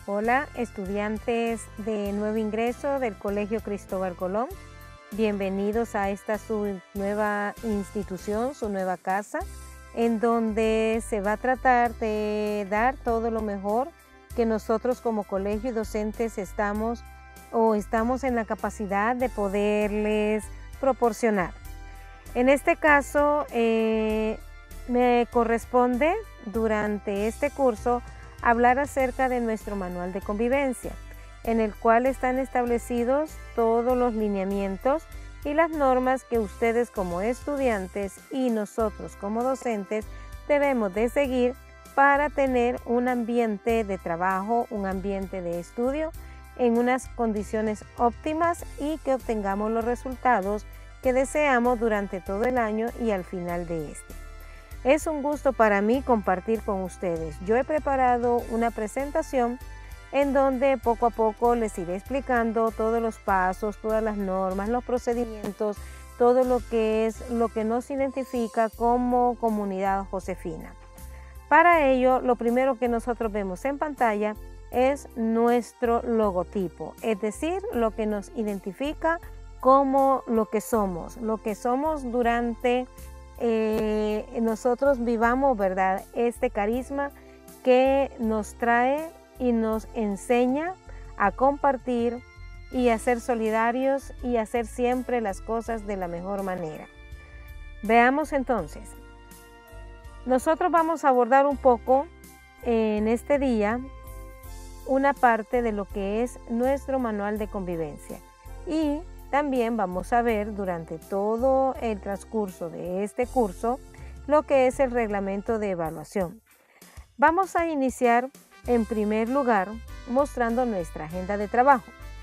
Hola, estudiantes de nuevo ingreso del Colegio Cristóbal Colón. Bienvenidos a esta su nueva institución, su nueva casa, en donde se va a tratar de dar todo lo mejor que nosotros como colegio y docentes estamos en la capacidad de poderles proporcionar. En este caso, me corresponde durante este curso hablar acerca de nuestro manual de convivencia, en el cual están establecidos todos los lineamientos y las normas que ustedes como estudiantes y nosotros como docentes debemos de seguir para tener un ambiente de trabajo, un ambiente de estudio en unas condiciones óptimas y que obtengamos los resultados que deseamos durante todo el año y al final de este. Es un gusto para mí compartir con ustedes. Yo he preparado una presentación en donde poco a poco les iré explicando todos los pasos, todas las normas, los procedimientos, todo lo que nos identifica como comunidad josefina. Para ello, lo primero que nosotros vemos en pantalla es nuestro logotipo, es decir, lo que nos identifica como lo que somos durante nosotros vivamos, ¿verdad? Este carisma que nos trae y nos enseña a compartir y a ser solidarios y a hacer siempre las cosas de la mejor manera. Veamos entonces. Nosotros vamos a abordar un poco en este día una parte de lo que es nuestro manual de convivencia y también vamos a ver durante todo el transcurso de este curso lo que es el reglamento de evaluación. Vamos a iniciar en primer lugar mostrando nuestra agenda de trabajo.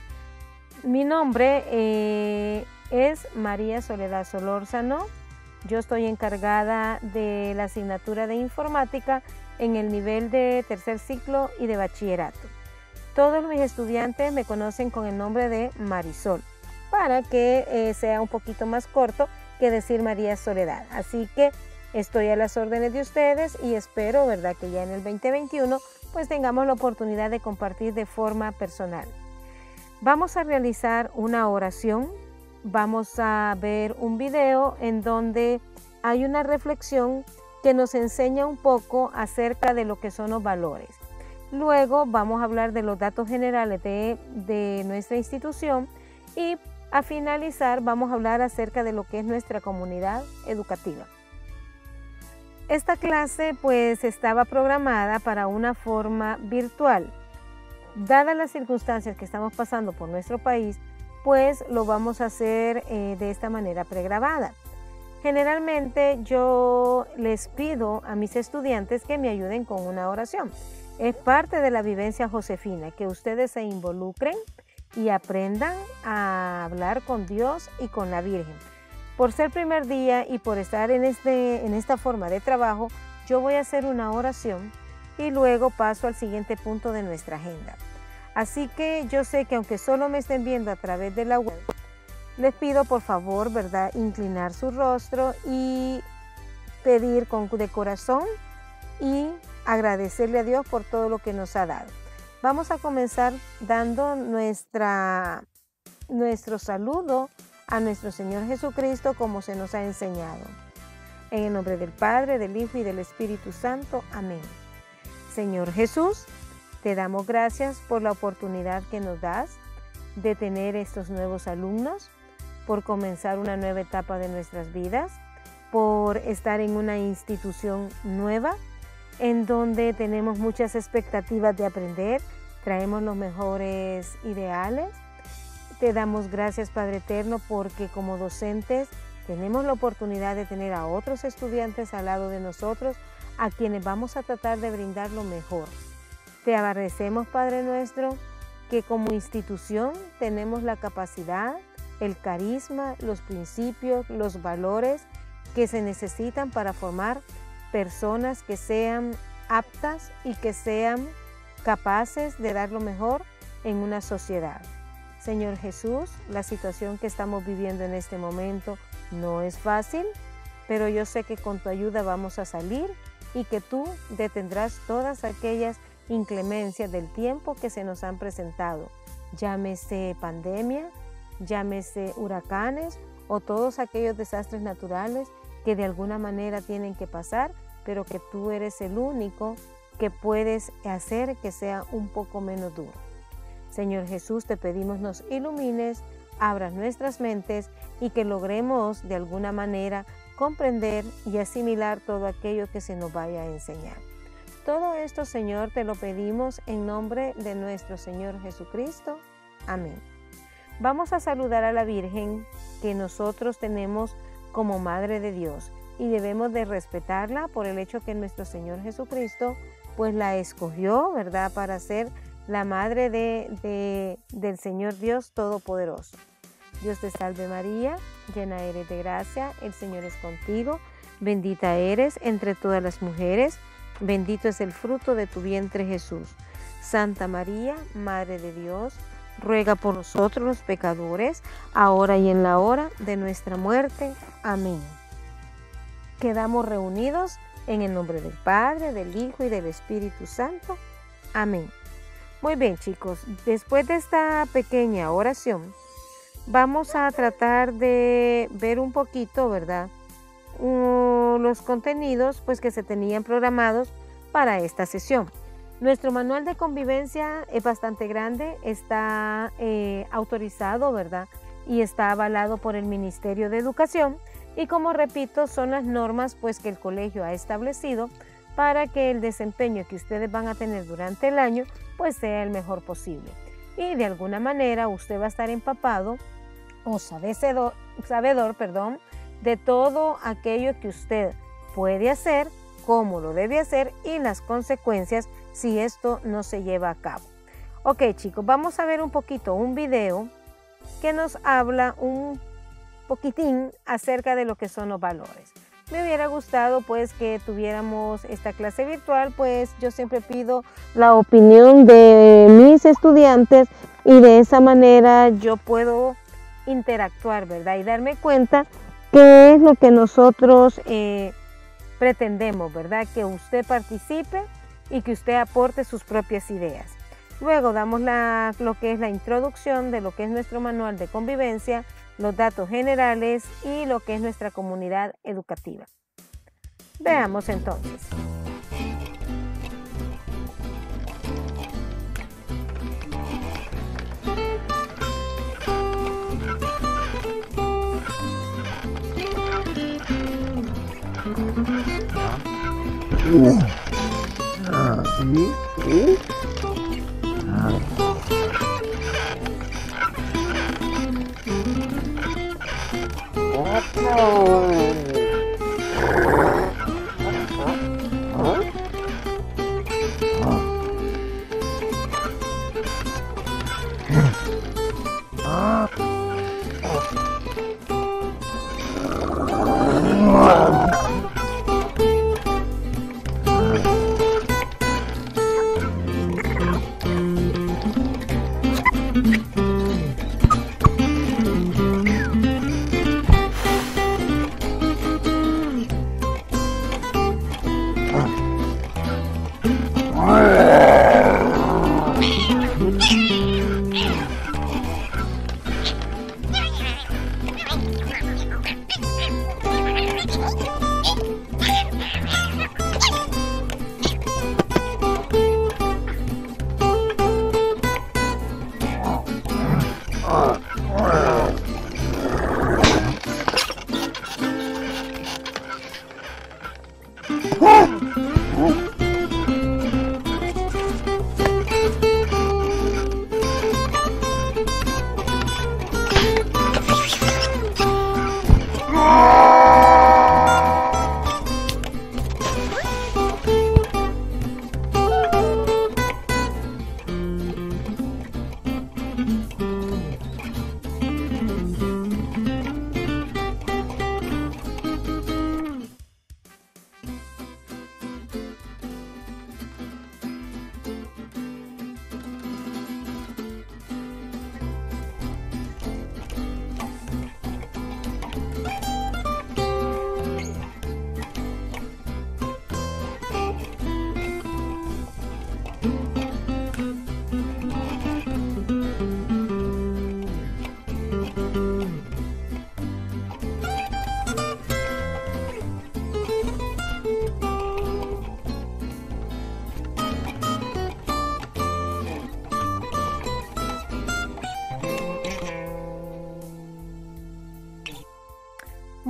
Mi nombre es María Soledad Solórzano. Yo estoy encargada de la asignatura de informática en el nivel de tercer ciclo y de bachillerato. Todos mis estudiantes me conocen con el nombre de Marisol, para que sea un poquito más corto que decir María Soledad. Así que estoy a las órdenes de ustedes y espero, ¿verdad?, que ya en el 2021 pues tengamos la oportunidad de compartir de forma personal. Vamos a realizar una oración, vamos a ver un video en donde hay una reflexión que nos enseña un poco acerca de lo que son los valores. Luego vamos a hablar de los datos generales de nuestra institución y a finalizar vamos a hablar acerca de lo que es nuestra comunidad educativa. Esta clase pues estaba programada para una forma virtual. Dadas las circunstancias que estamos pasando por nuestro país, pues lo vamos a hacer de esta manera pregrabada. Generalmente yo les pido a mis estudiantes que me ayuden con una oración. Es parte de la vivencia josefina, que ustedes se involucren y aprendan a hablar con Dios y con la Virgen. Por ser primer día y por estar en esta forma de trabajo, yo voy a hacer una oración y luego paso al siguiente punto de nuestra agenda. Así que yo sé que aunque solo me estén viendo a través de la web, les pido por favor, ¿verdad?, inclinar su rostro y pedir de corazón y agradecerle a Dios por todo lo que nos ha dado. Vamos a comenzar dando nuestro saludo a nuestro Señor Jesucristo como se nos ha enseñado. En el nombre del Padre, del Hijo y del Espíritu Santo. Amén. Señor Jesús, te damos gracias por la oportunidad que nos das de tener estos nuevos alumnos, por comenzar una nueva etapa de nuestras vidas, por estar en una institución nueva, en donde tenemos muchas expectativas de aprender, traemos los mejores ideales. Te damos gracias, Padre Eterno, porque como docentes tenemos la oportunidad de tener a otros estudiantes al lado de nosotros, a quienes vamos a tratar de brindar lo mejor. Te agradecemos, Padre nuestro, que como institución tenemos la capacidad, el carisma, los principios, los valores que se necesitan para formar personas que sean aptas y que sean capaces de dar lo mejor en una sociedad. Señor Jesús, la situación que estamos viviendo en este momento no es fácil, pero yo sé que con tu ayuda vamos a salir y que tú detendrás todas aquellas inclemencias del tiempo que se nos han presentado, llámese pandemia, llámese huracanes o todos aquellos desastres naturales que de alguna manera tienen que pasar, pero que tú eres el único que puedes hacer que sea un poco menos duro. Señor Jesús, te pedimos nos ilumines, abras nuestras mentes y que logremos de alguna manera comprender y asimilar todo aquello que se nos vaya a enseñar. Todo esto, Señor, te lo pedimos en nombre de nuestro Señor Jesucristo. Amén. Vamos a saludar a la Virgen que nosotros tenemos como Madre de Dios y debemos de respetarla por el hecho que nuestro Señor Jesucristo pues la escogió, ¿verdad?, para ser la Madre del Señor Dios Todopoderoso. Dios te salve María, llena eres de gracia, el Señor es contigo, bendita eres entre todas las mujeres, bendito es el fruto de tu vientre Jesús. Santa María, Madre de Dios, ruega por nosotros los pecadores, ahora y en la hora de nuestra muerte. Amén. Quedamos reunidos en el nombre del Padre, del Hijo y del Espíritu Santo. Amén. Muy bien, chicos, después de esta pequeña oración, vamos a tratar de ver un poquito, ¿verdad?, los contenidos pues que se tenían programados para esta sesión. Nuestro manual de convivencia es bastante grande, está autorizado, ¿verdad?, y está avalado por el Ministerio de Educación y, como repito, son las normas pues que el colegio ha establecido para que el desempeño que ustedes van a tener durante el año pues sea el mejor posible. Y de alguna manera usted va a estar empapado o sabedor, de todo aquello que usted puede hacer, cómo lo debe hacer y las consecuencias si esto no se lleva a cabo. Ok, chicos, vamos a ver un poquito un video que nos habla un poquitín acerca de lo que son los valores. Me hubiera gustado pues que tuviéramos esta clase virtual, pues yo siempre pido la opinión de mis estudiantes y de esa manera yo puedo interactuar, ¿verdad?, y darme cuenta qué es lo que nosotros pretendemos, ¿verdad?, que usted participe y que usted aporte sus propias ideas. Luego damos lo que es la introducción de lo que es nuestro manual de convivencia, los datos generales y lo que es nuestra comunidad educativa. Veamos entonces.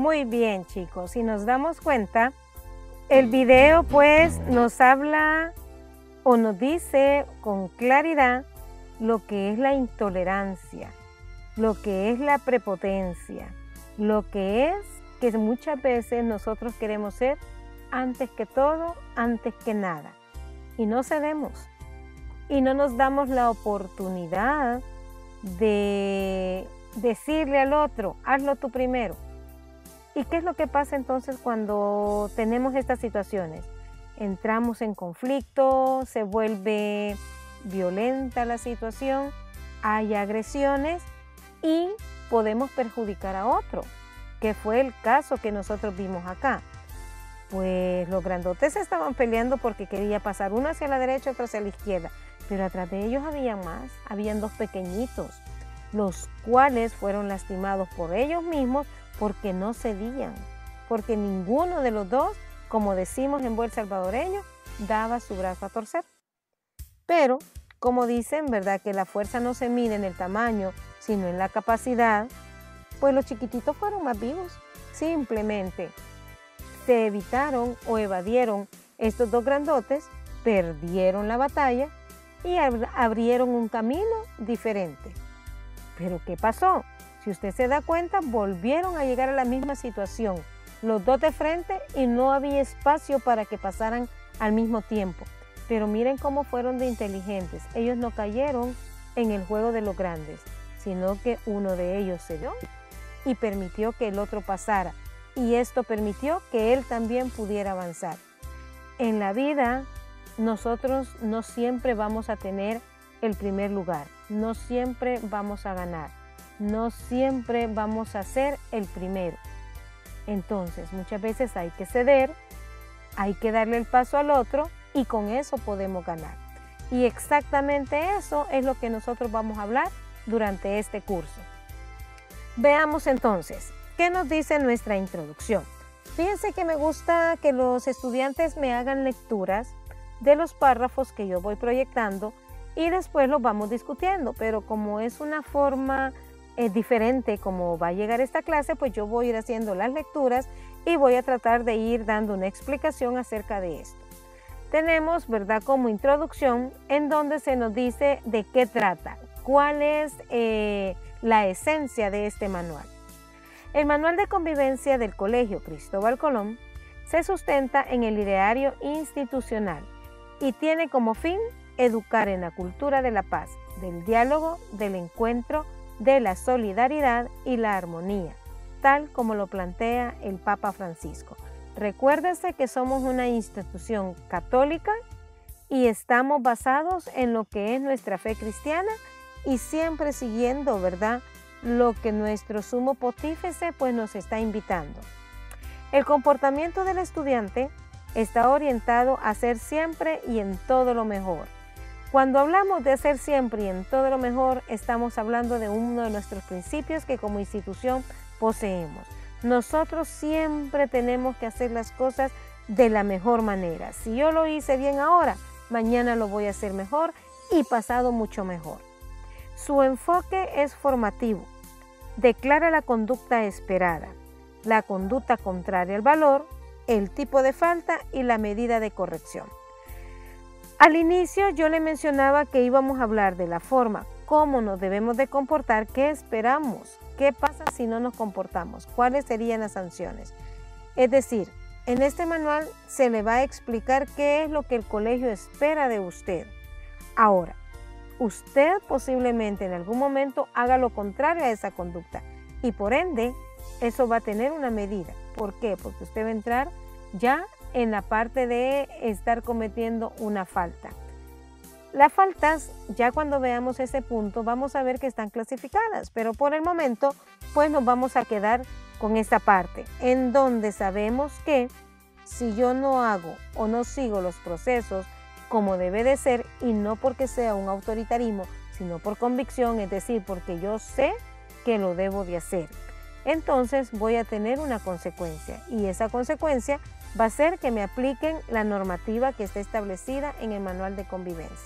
Muy bien, chicos, si nos damos cuenta, el video pues nos habla o nos dice con claridad lo que es la intolerancia, lo que es la prepotencia, lo que es que muchas veces nosotros queremos ser antes que todo, antes que nada, y no cedemos, y no nos damos la oportunidad de decirle al otro, hazlo tú primero. ¿Y qué es lo que pasa entonces cuando tenemos estas situaciones? Entramos en conflicto, se vuelve violenta la situación, hay agresiones y podemos perjudicar a otro, que fue el caso que nosotros vimos acá. Pues los grandotes estaban peleando porque quería pasar uno hacia la derecha, otro hacia la izquierda, pero atrás de ellos había más, habían dos pequeñitos, los cuales fueron lastimados por ellos mismos porque no cedían, porque ninguno de los dos, como decimos en buen salvadoreño, daba su brazo a torcer. Pero, como dicen, ¿verdad?, que la fuerza no se mide en el tamaño, sino en la capacidad, pues los chiquititos fueron más vivos. Simplemente se evitaron o evadieron estos dos grandotes, perdieron la batalla y abrieron un camino diferente. ¿Pero qué pasó? Si usted se da cuenta, volvieron a llegar a la misma situación, los dos de frente, y no había espacio para que pasaran al mismo tiempo. Pero miren cómo fueron de inteligentes. Ellos no cayeron en el juego de los grandes, sino que uno de ellos cedió y permitió que el otro pasara. Y esto permitió que él también pudiera avanzar. En la vida, nosotros no siempre vamos a tener el primer lugar, no siempre vamos a ganar, no siempre vamos a ser el primero. Entonces, muchas veces hay que ceder, hay que darle el paso al otro y con eso podemos ganar. Y exactamente eso es lo que nosotros vamos a hablar durante este curso. Veamos entonces, ¿qué nos dice nuestra introducción? Fíjense que me gusta que los estudiantes me hagan lecturas de los párrafos que yo voy proyectando y después los vamos discutiendo, pero como es una forma diferente como va a llegar esta clase, pues yo voy a ir haciendo las lecturas y voy a tratar de ir dando una explicación acerca de esto. Tenemos, ¿verdad?, como introducción en donde se nos dice de qué trata, cuál es la esencia de este manual. El manual de convivencia del Colegio Cristóbal Colón se sustenta en el ideario institucional y tiene como fin educar en la cultura de la paz, del diálogo, del encuentro, de la solidaridad y la armonía, tal como lo plantea el Papa Francisco. Recuérdese que somos una institución católica y estamos basados en lo que es nuestra fe cristiana y siempre siguiendo, ¿verdad?, lo que nuestro sumo pontífice pues nos está invitando. El comportamiento del estudiante está orientado a hacer siempre y en todo lo mejor. Cuando hablamos de hacer siempre y en todo lo mejor, estamos hablando de uno de nuestros principios que como institución poseemos. Nosotros siempre tenemos que hacer las cosas de la mejor manera. Si yo lo hice bien ahora, mañana lo voy a hacer mejor y pasado mucho mejor. Su enfoque es formativo. Declara la conducta esperada, la conducta contraria al valor, el tipo de falta y la medida de corrección. Al inicio yo le mencionaba que íbamos a hablar de la forma, cómo nos debemos de comportar, qué esperamos, qué pasa si no nos comportamos, cuáles serían las sanciones. Es decir, en este manual se le va a explicar qué es lo que el colegio espera de usted. Ahora, usted posiblemente en algún momento haga lo contrario a esa conducta y por ende eso va a tener una medida. ¿Por qué? Porque usted va a entrar ya en la parte de estar cometiendo una falta. Las faltas, ya cuando veamos ese punto, vamos a ver que están clasificadas, pero por el momento pues nos vamos a quedar con esta parte, en donde sabemos que si yo no hago o no sigo los procesos como debe de ser, y no porque sea un autoritarismo, sino por convicción, es decir, porque yo sé que lo debo de hacer, entonces voy a tener una consecuencia, y esa consecuencia va a ser que me apliquen la normativa que está establecida en el manual de convivencia.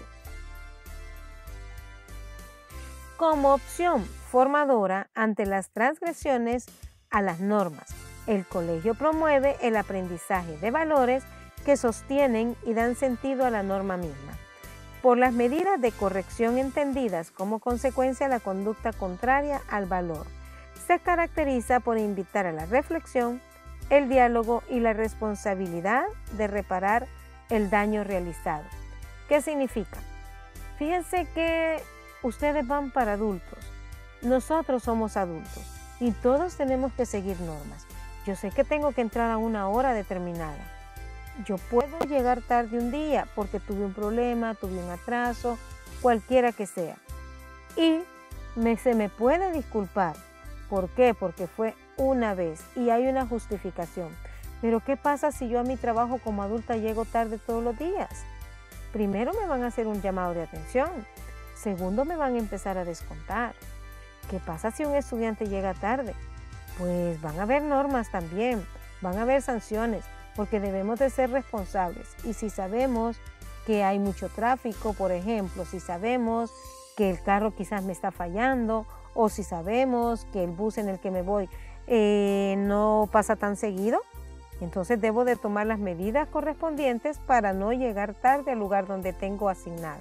Como opción formadora ante las transgresiones a las normas, El colegio promueve el aprendizaje de valores que sostienen y dan sentido a la norma misma. Por las medidas de corrección entendidas como consecuencia de la conducta contraria al valor, se caracteriza por invitar a la reflexión, el diálogo y la responsabilidad de reparar el daño realizado. ¿Qué significa? Fíjense que ustedes van para adultos, nosotros somos adultos y todos tenemos que seguir normas. Yo sé que tengo que entrar a una hora determinada. Yo puedo llegar tarde un día porque tuve un problema, tuve un atraso, cualquiera que sea. Y se me puede disculpar. ¿Por qué? Porque fue una vez y hay una justificación. Pero ¿qué pasa si yo a mi trabajo como adulta llego tarde todos los días? Primero me van a hacer un llamado de atención. Segundo, me van a empezar a descontar. ¿Qué pasa si un estudiante llega tarde? Pues van a haber normas también, van a haber sanciones, porque debemos de ser responsables. Y si sabemos que hay mucho tráfico, por ejemplo, si sabemos que el carro quizás me está fallando, o si sabemos que el bus en el que me voy no pasa tan seguido, entonces debo de tomar las medidas correspondientes para no llegar tarde al lugar donde tengo asignado.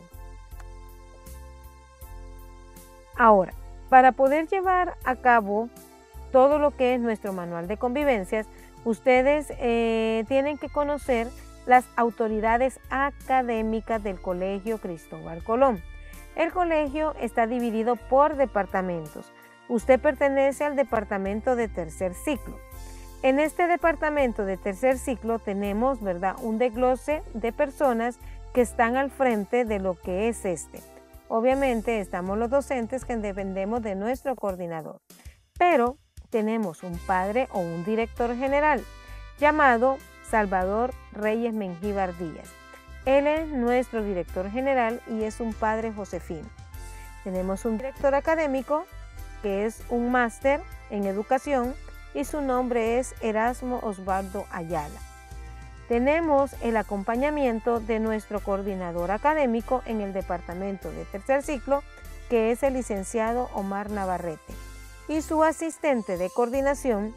Ahora, para poder llevar a cabo todo lo que es nuestro manual de convivencias, ustedes tienen que conocer las autoridades académicas del Colegio Cristóbal Colón. El colegio está dividido por departamentos. Usted pertenece al departamento de tercer ciclo. En este departamento de tercer ciclo tenemos, ¿verdad?, un desglose de personas que están al frente de lo que es este. Obviamente estamos los docentes que dependemos de nuestro coordinador, pero tenemos un padre o un director general llamado Salvador Reyes Mengíbar Díaz. Él es nuestro director general y es un padre josefino. Tenemos un director académico que es un máster en educación y su nombre es Erasmo Osvaldo Ayala. Tenemos el acompañamiento de nuestro coordinador académico en el departamento de tercer ciclo, que es el licenciado Omar Navarrete, y su asistente de coordinación,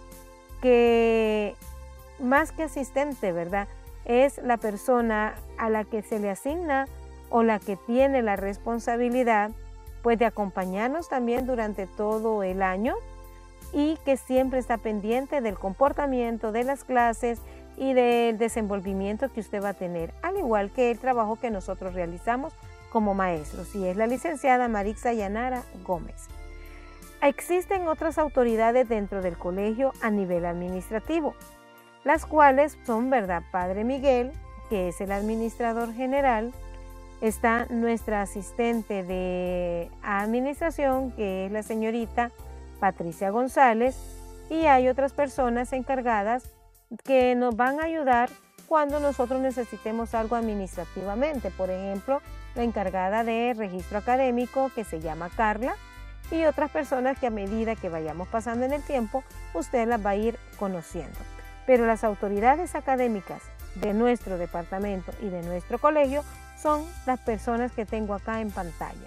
que más que asistente, ¿verdad?, es la persona a la que se le asigna o la que tiene la responsabilidad, pues, de acompañarnos también durante todo el año y que siempre está pendiente del comportamiento de las clases y del desenvolvimiento que usted va a tener, al igual que el trabajo que nosotros realizamos como maestros, y es la licenciada Marixa Yanara Gómez. Existen otras autoridades dentro del colegio a nivel administrativo, las cuales son, ¿verdad?, Padre Miguel, que es el administrador general, está nuestra asistente de administración, que es la señorita Patricia González, y hay otras personas encargadas que nos van a ayudar cuando nosotros necesitemos algo administrativamente. Por ejemplo, la encargada de registro académico, que se llama Carla, y otras personas que a medida que vayamos pasando en el tiempo, usted las va a ir conociendo. Pero las autoridades académicas de nuestro departamento y de nuestro colegio son las personas que tengo acá en pantalla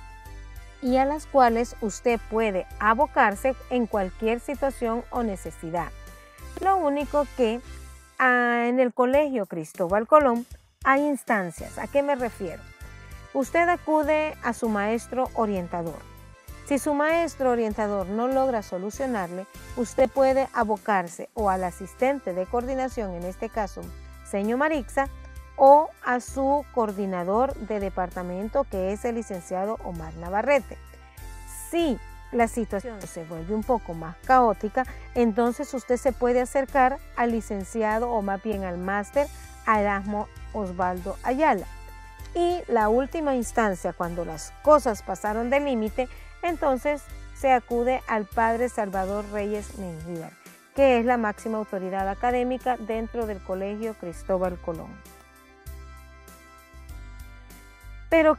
y a las cuales usted puede abocarse en cualquier situación o necesidad. Lo único que en el Colegio Cristóbal Colón hay instancias. ¿A qué me refiero? Usted acude a su maestro orientador. Si su maestro orientador no logra solucionarle, usted puede abocarse o al asistente de coordinación, en este caso, señor Marixa, o a su coordinador de departamento, que es el licenciado Omar Navarrete. Si la situación se vuelve un poco más caótica, entonces usted se puede acercar al licenciado o más bien al máster Erasmo Osvaldo Ayala. Y la última instancia, cuando las cosas pasaron de límite, entonces se acude al padre Salvador Reyes Mengíbar, que es la máxima autoridad académica dentro del Colegio Cristóbal Colón. Pero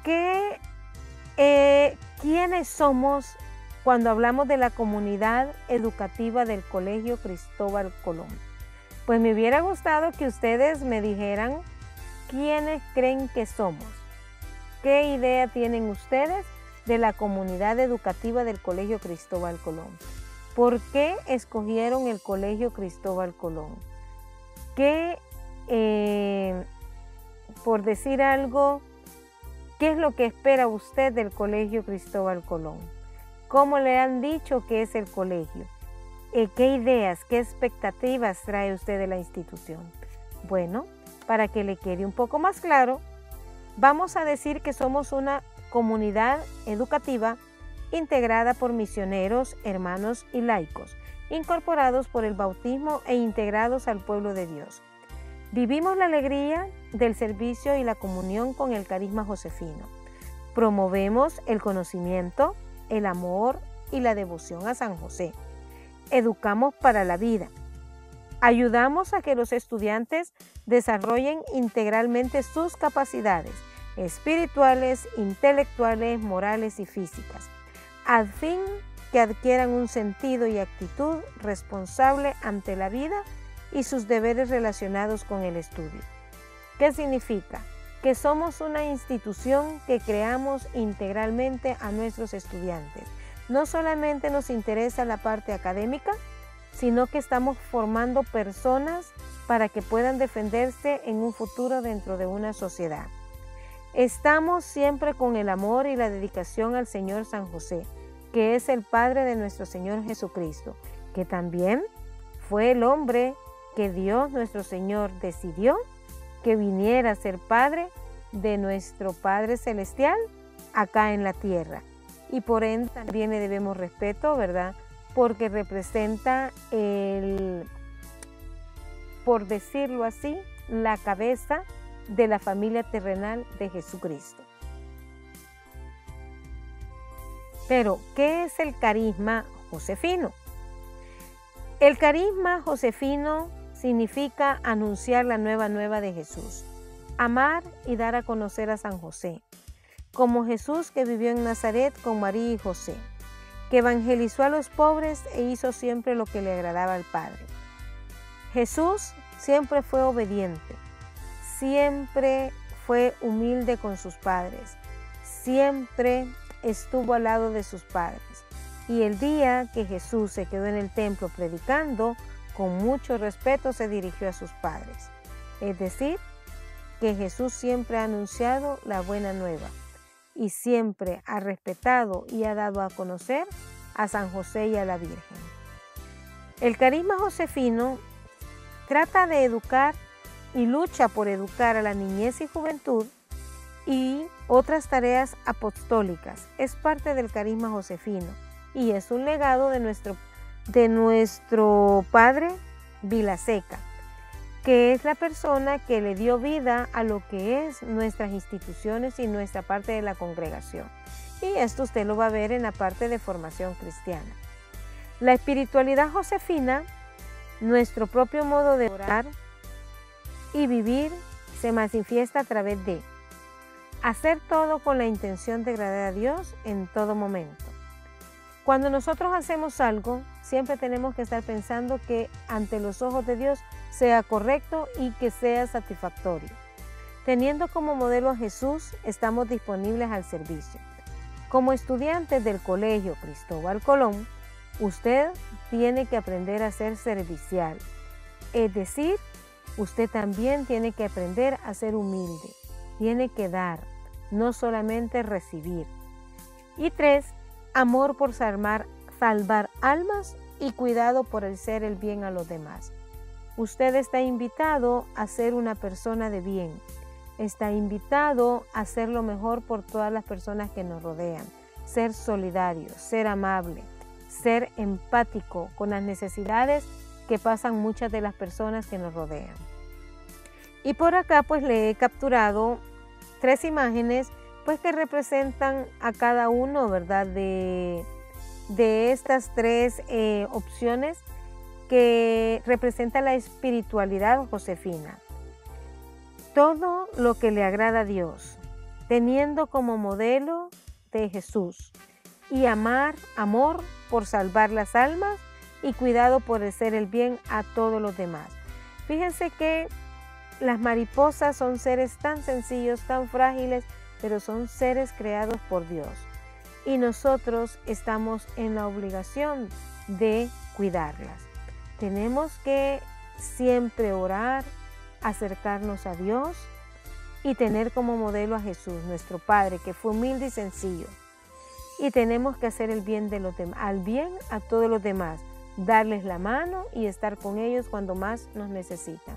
¿quiénes somos cuando hablamos de la comunidad educativa del Colegio Cristóbal Colón? Pues me hubiera gustado que ustedes me dijeran quiénes creen que somos. ¿Qué idea tienen ustedes de la comunidad educativa del Colegio Cristóbal Colón? ¿Por qué escogieron el Colegio Cristóbal Colón? ¿Qué, por decir algo, qué es lo que espera usted del Colegio Cristóbal Colón? ¿Cómo le han dicho que es el colegio? ¿Qué ideas, qué expectativas trae usted de la institución? Bueno, para que le quede un poco más claro, vamos a decir que somos una comunidad educativa integrada por misioneros, hermanos y laicos, incorporados por el bautismo e integrados al pueblo de Dios. Vivimos la alegría del servicio y la comunión con el carisma josefino. Promovemos el conocimiento, el amor y la devoción a San José. Educamos para la vida. Ayudamos a que los estudiantes desarrollen integralmente sus capacidades espirituales, intelectuales, morales y físicas, al fin que adquieran un sentido y actitud responsable ante la vida y sus deberes relacionados con el estudio. ¿Qué significa? Que somos una institución que creamos integralmente a nuestros estudiantes. No solamente nos interesa la parte académica, sino que estamos formando personas para que puedan defenderse en un futuro dentro de una sociedad. Estamos siempre con el amor y la dedicación al Señor San José, que es el Padre de nuestro Señor Jesucristo, que también fue el hombre que Dios nuestro Señor decidió que viniera a ser Padre de nuestro Padre Celestial acá en la tierra. Y por ende también le debemos respeto, ¿verdad? Porque representa por decirlo así, la cabeza de la familia terrenal de Jesucristo. Pero, ¿qué es el carisma josefino? El carisma josefino significa anunciar la nueva de Jesús, amar y dar a conocer a San José, como Jesús que vivió en Nazaret con María y José, que evangelizó a los pobres e hizo siempre lo que le agradaba al Padre. Jesús siempre fue obediente, siempre fue humilde con sus padres, siempre estuvo al lado de sus padres. Y el día que Jesús se quedó en el templo predicando, con mucho respeto se dirigió a sus padres. Es decir, que Jesús siempre ha anunciado la buena nueva y siempre ha respetado y ha dado a conocer a San José y a la Virgen. El carisma josefino trata de educar y lucha por educar a la niñez y juventud y otras tareas apostólicas. Es parte del carisma josefino y es un legado de nuestro padre Vilaseca, que es la persona que le dio vida a lo que es nuestras instituciones y nuestra parte de la congregación. Y esto usted lo va a ver en la parte de formación cristiana. La espiritualidad josefina, nuestro propio modo de orar y vivir, se manifiesta a través de hacer todo con la intención de agradar a Dios en todo momento. Cuando nosotros hacemos algo, siempre tenemos que estar pensando que ante los ojos de Dios sea correcto y que sea satisfactorio. Teniendo como modelo a Jesús, estamos disponibles al servicio. Como estudiantes del Colegio Cristóbal Colón, usted tiene que aprender a ser servicial. Es decir, usted también tiene que aprender a ser humilde. Tiene que dar, no solamente recibir. Y 3, amor por salvar almas y cuidado por hacer el bien a los demás. Usted está invitado a ser una persona de bien. Está invitado a hacer lo mejor por todas las personas que nos rodean. Ser solidario, ser amable, ser empático con las necesidades que pasan muchas de las personas que nos rodean. Y por acá pues le he capturado 3 imágenes pues que representan a cada uno, ¿verdad? De estas 3 opciones que representan la espiritualidad josefina. Todo lo que le agrada a Dios, teniendo como modelo de Jesús y amor por salvar las almas y cuidado por hacer el bien a todos los demás. Fíjense que las mariposas son seres tan sencillos, tan frágiles, pero son seres creados por Dios. y nosotros estamos en la obligación de cuidarlas. Tenemos que siempre orar, acercarnos a Dios y tener como modelo a Jesús, nuestro Padre, que fue humilde y sencillo. Y tenemos que hacer el bien de los demás, al bien a todos los demás, darles la mano y estar con ellos cuando más nos necesitan.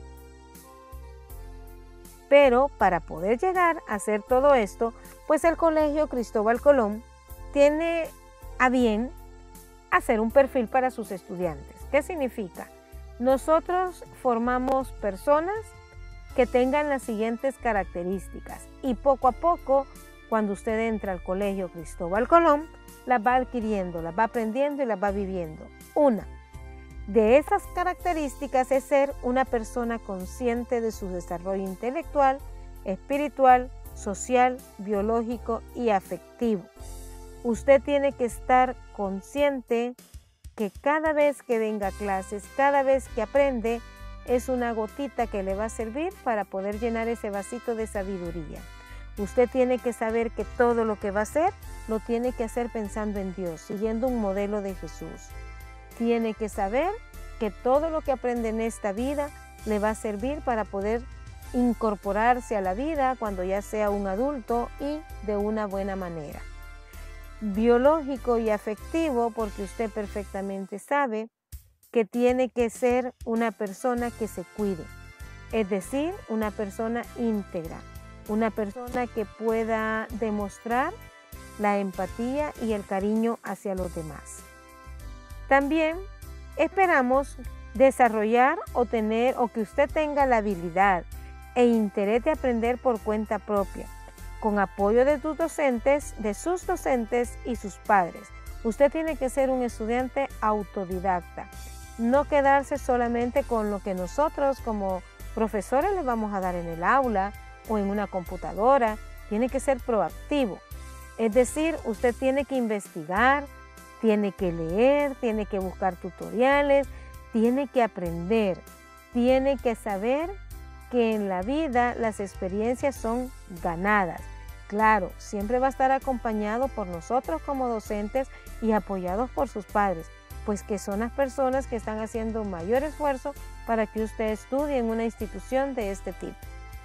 Pero para poder llegar a hacer todo esto, pues el Colegio Cristóbal Colón tiene a bien hacer un perfil para sus estudiantes. ¿Qué significa? Nosotros formamos personas que tengan las siguientes características y poco a poco, cuando usted entra al Colegio Cristóbal Colón, las va adquiriendo, las va aprendiendo y las va viviendo. Una de esas características es ser una persona consciente de su desarrollo intelectual, espiritual, social, biológico y afectivo. Usted tiene que estar consciente que cada vez que venga a clases, cada vez que aprende, es una gotita que le va a servir para poder llenar ese vasito de sabiduría. Usted tiene que saber que todo lo que va a hacer, lo tiene que hacer pensando en Dios, siguiendo un modelo de Jesús. Tiene que saber que todo lo que aprende en esta vida le va a servir para poder incorporarse a la vida cuando ya sea un adulto y de una buena manera. Biológico y afectivo, porque usted perfectamente sabe que tiene que ser una persona que se cuide, es decir, una persona íntegra, una persona que pueda demostrar la empatía y el cariño hacia los demás. También esperamos desarrollar o que usted tenga la habilidad e interés de aprender por cuenta propia, con apoyo de sus docentes y sus padres. Usted tiene que ser un estudiante autodidacta, no quedarse solamente con lo que nosotros como profesores les vamos a dar en el aula o en una computadora. Tiene que ser proactivo, es decir, usted tiene que investigar, tiene que leer, tiene que buscar tutoriales, tiene que aprender, tiene que saber que en la vida las experiencias son ganadas. Claro, siempre va a estar acompañado por nosotros como docentes y apoyados por sus padres, pues que son las personas que están haciendo un mayor esfuerzo para que usted estudie en una institución de este tipo.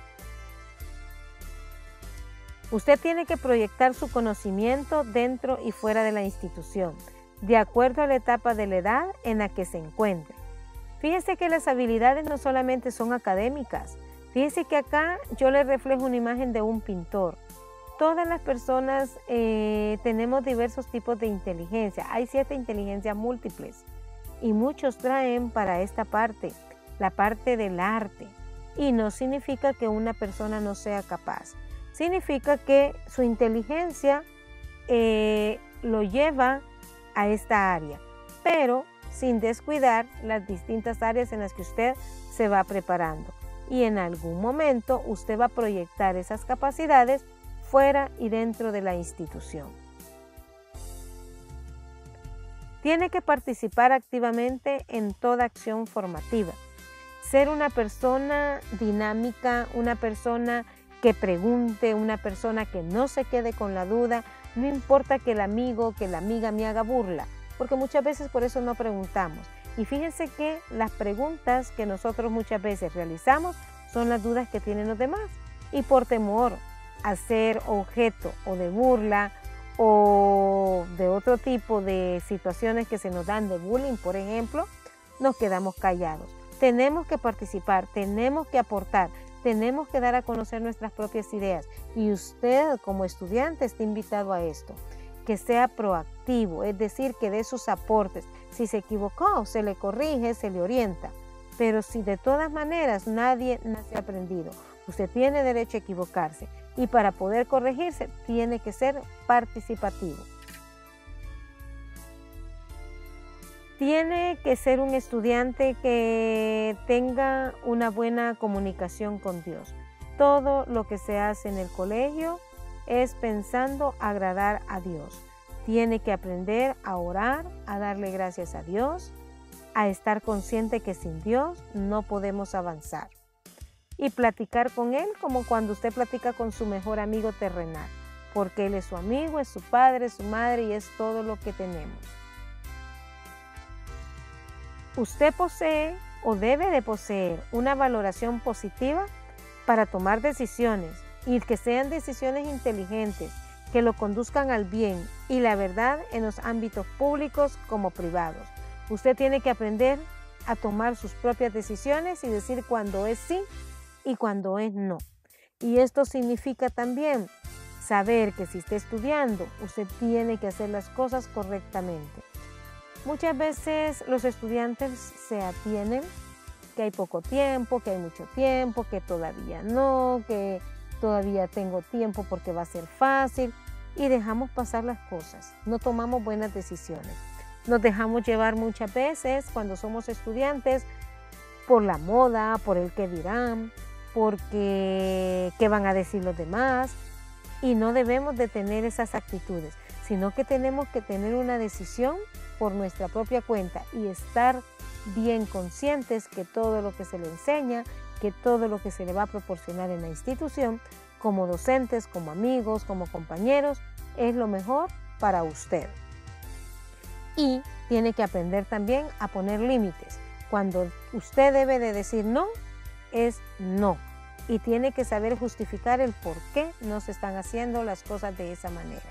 Usted tiene que proyectar su conocimiento dentro y fuera de la institución, de acuerdo a la etapa de la edad en la que se encuentre. Fíjese que las habilidades no solamente son académicas. Fíjese que acá yo le reflejo una imagen de un pintor. Todas las personas tenemos diversos tipos de inteligencia. Hay 7 inteligencias múltiples y muchos traen para esta parte, la parte del arte. Y no significa que una persona no sea capaz. Significa que su inteligencia lo lleva a esta área, pero sin descuidar las distintas áreas en las que usted se va preparando. Y en algún momento usted va a proyectar esas capacidades fuera y dentro de la institución. Tiene que participar activamente en toda acción formativa. Ser una persona dinámica, una persona que pregunte, una persona que no se quede con la duda. No importa que el amigo, que la amiga me haga burla, porque muchas veces por eso no preguntamos. Y fíjense que las preguntas que nosotros muchas veces realizamos son las dudas que tienen los demás. Y por temor a ser objeto o de burla o de otro tipo de situaciones que se nos dan de bullying, por ejemplo, nos quedamos callados. Tenemos que participar, tenemos que aportar, tenemos que dar a conocer nuestras propias ideas. Y usted como estudiante está invitado a esto, que sea proactivo, es decir, que dé sus aportes. Si se equivocó, se le corrige, se le orienta. Pero si de todas maneras nadie nace aprendido, usted tiene derecho a equivocarse. Y para poder corregirse, tiene que ser participativo. Tiene que ser un estudiante que tenga una buena comunicación con Dios. Todo lo que se hace en el colegio es pensando agradar a Dios. Tiene que aprender a orar, a darle gracias a Dios, a estar consciente que sin Dios no podemos avanzar. Y platicar con Él como cuando usted platica con su mejor amigo terrenal. porque Él es su amigo, es su padre, es su madre y es todo lo que tenemos. Usted posee o debe de poseer una valoración positiva para tomar decisiones y que sean decisiones inteligentes, que lo conduzcan al bien y la verdad en los ámbitos públicos como privados. Usted tiene que aprender a tomar sus propias decisiones y decir cuándo es sí y cuándo es no. Y esto significa también saber que si está estudiando, usted tiene que hacer las cosas correctamente. Muchas veces los estudiantes se atienen que hay poco tiempo, que hay mucho tiempo, que todavía no, que todavía tengo tiempo porque va a ser fácil y dejamos pasar las cosas, no tomamos buenas decisiones. Nos dejamos llevar muchas veces cuando somos estudiantes por la moda, por el qué dirán, porque qué van a decir los demás y no debemos de tener esas actitudes, sino que tenemos que tener una decisión por nuestra propia cuenta y estar bien conscientes que todo lo que se le enseña, que todo lo que se le va a proporcionar en la institución, como docentes, como amigos, como compañeros, es lo mejor para usted. Y tiene que aprender también a poner límites. Cuando usted debe de decir no, es no. Y tiene que saber justificar el por qué no se están haciendo las cosas de esa manera.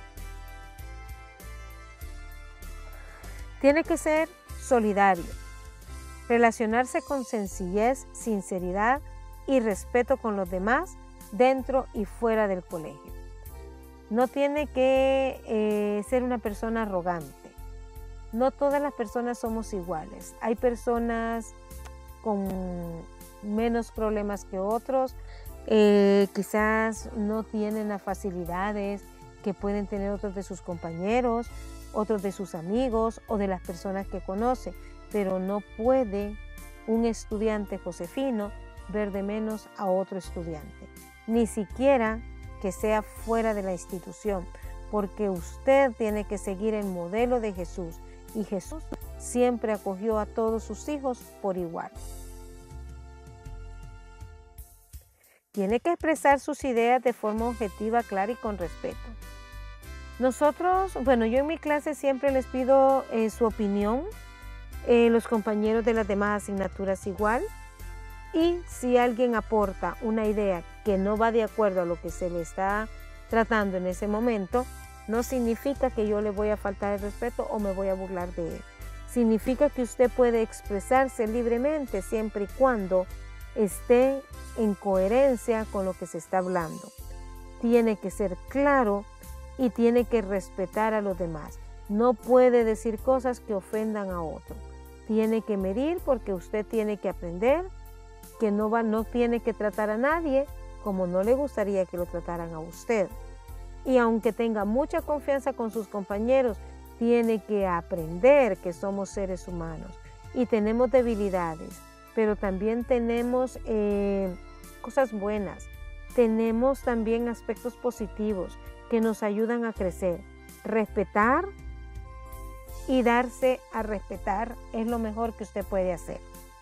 Tiene que ser solidario, relacionarse con sencillez, sinceridad y respeto con los demás dentro y fuera del colegio. No tiene que ser una persona arrogante. No todas las personas somos iguales. Hay personas con menos problemas que otros, quizás no tienen las facilidades que pueden tener otros de sus compañeros, otros de sus amigos o de las personas que conoce, pero no puede un estudiante josefino ver de menos a otro estudiante, ni siquiera que sea fuera de la institución, porque usted tiene que seguir el modelo de Jesús y Jesús siempre acogió a todos sus hijos por igual. Tiene que expresar sus ideas de forma objetiva, clara y con respeto. Nosotros, bueno, yo en mi clase siempre les pido su opinión, los compañeros de las demás asignaturas igual, y si alguien aporta una idea que no va de acuerdo a lo que se le está tratando en ese momento, no significa que yo le voy a faltar el respeto o me voy a burlar de él. Significa que usted puede expresarse libremente siempre y cuando esté en coherencia con lo que se está hablando. Tiene que ser claro y tiene que respetar a los demás. No puede decir cosas que ofendan a otro. Tiene que medir porque usted tiene que aprender que no tiene que tratar a nadie como no le gustaría que lo trataran a usted. Y aunque tenga mucha confianza con sus compañeros, tiene que aprender que somos seres humanos y tenemos debilidades, pero también tenemos cosas buenas. Tenemos también aspectos positivos que nos ayudan a crecer. Respetar y darse a respetar es lo mejor que usted puede hacer.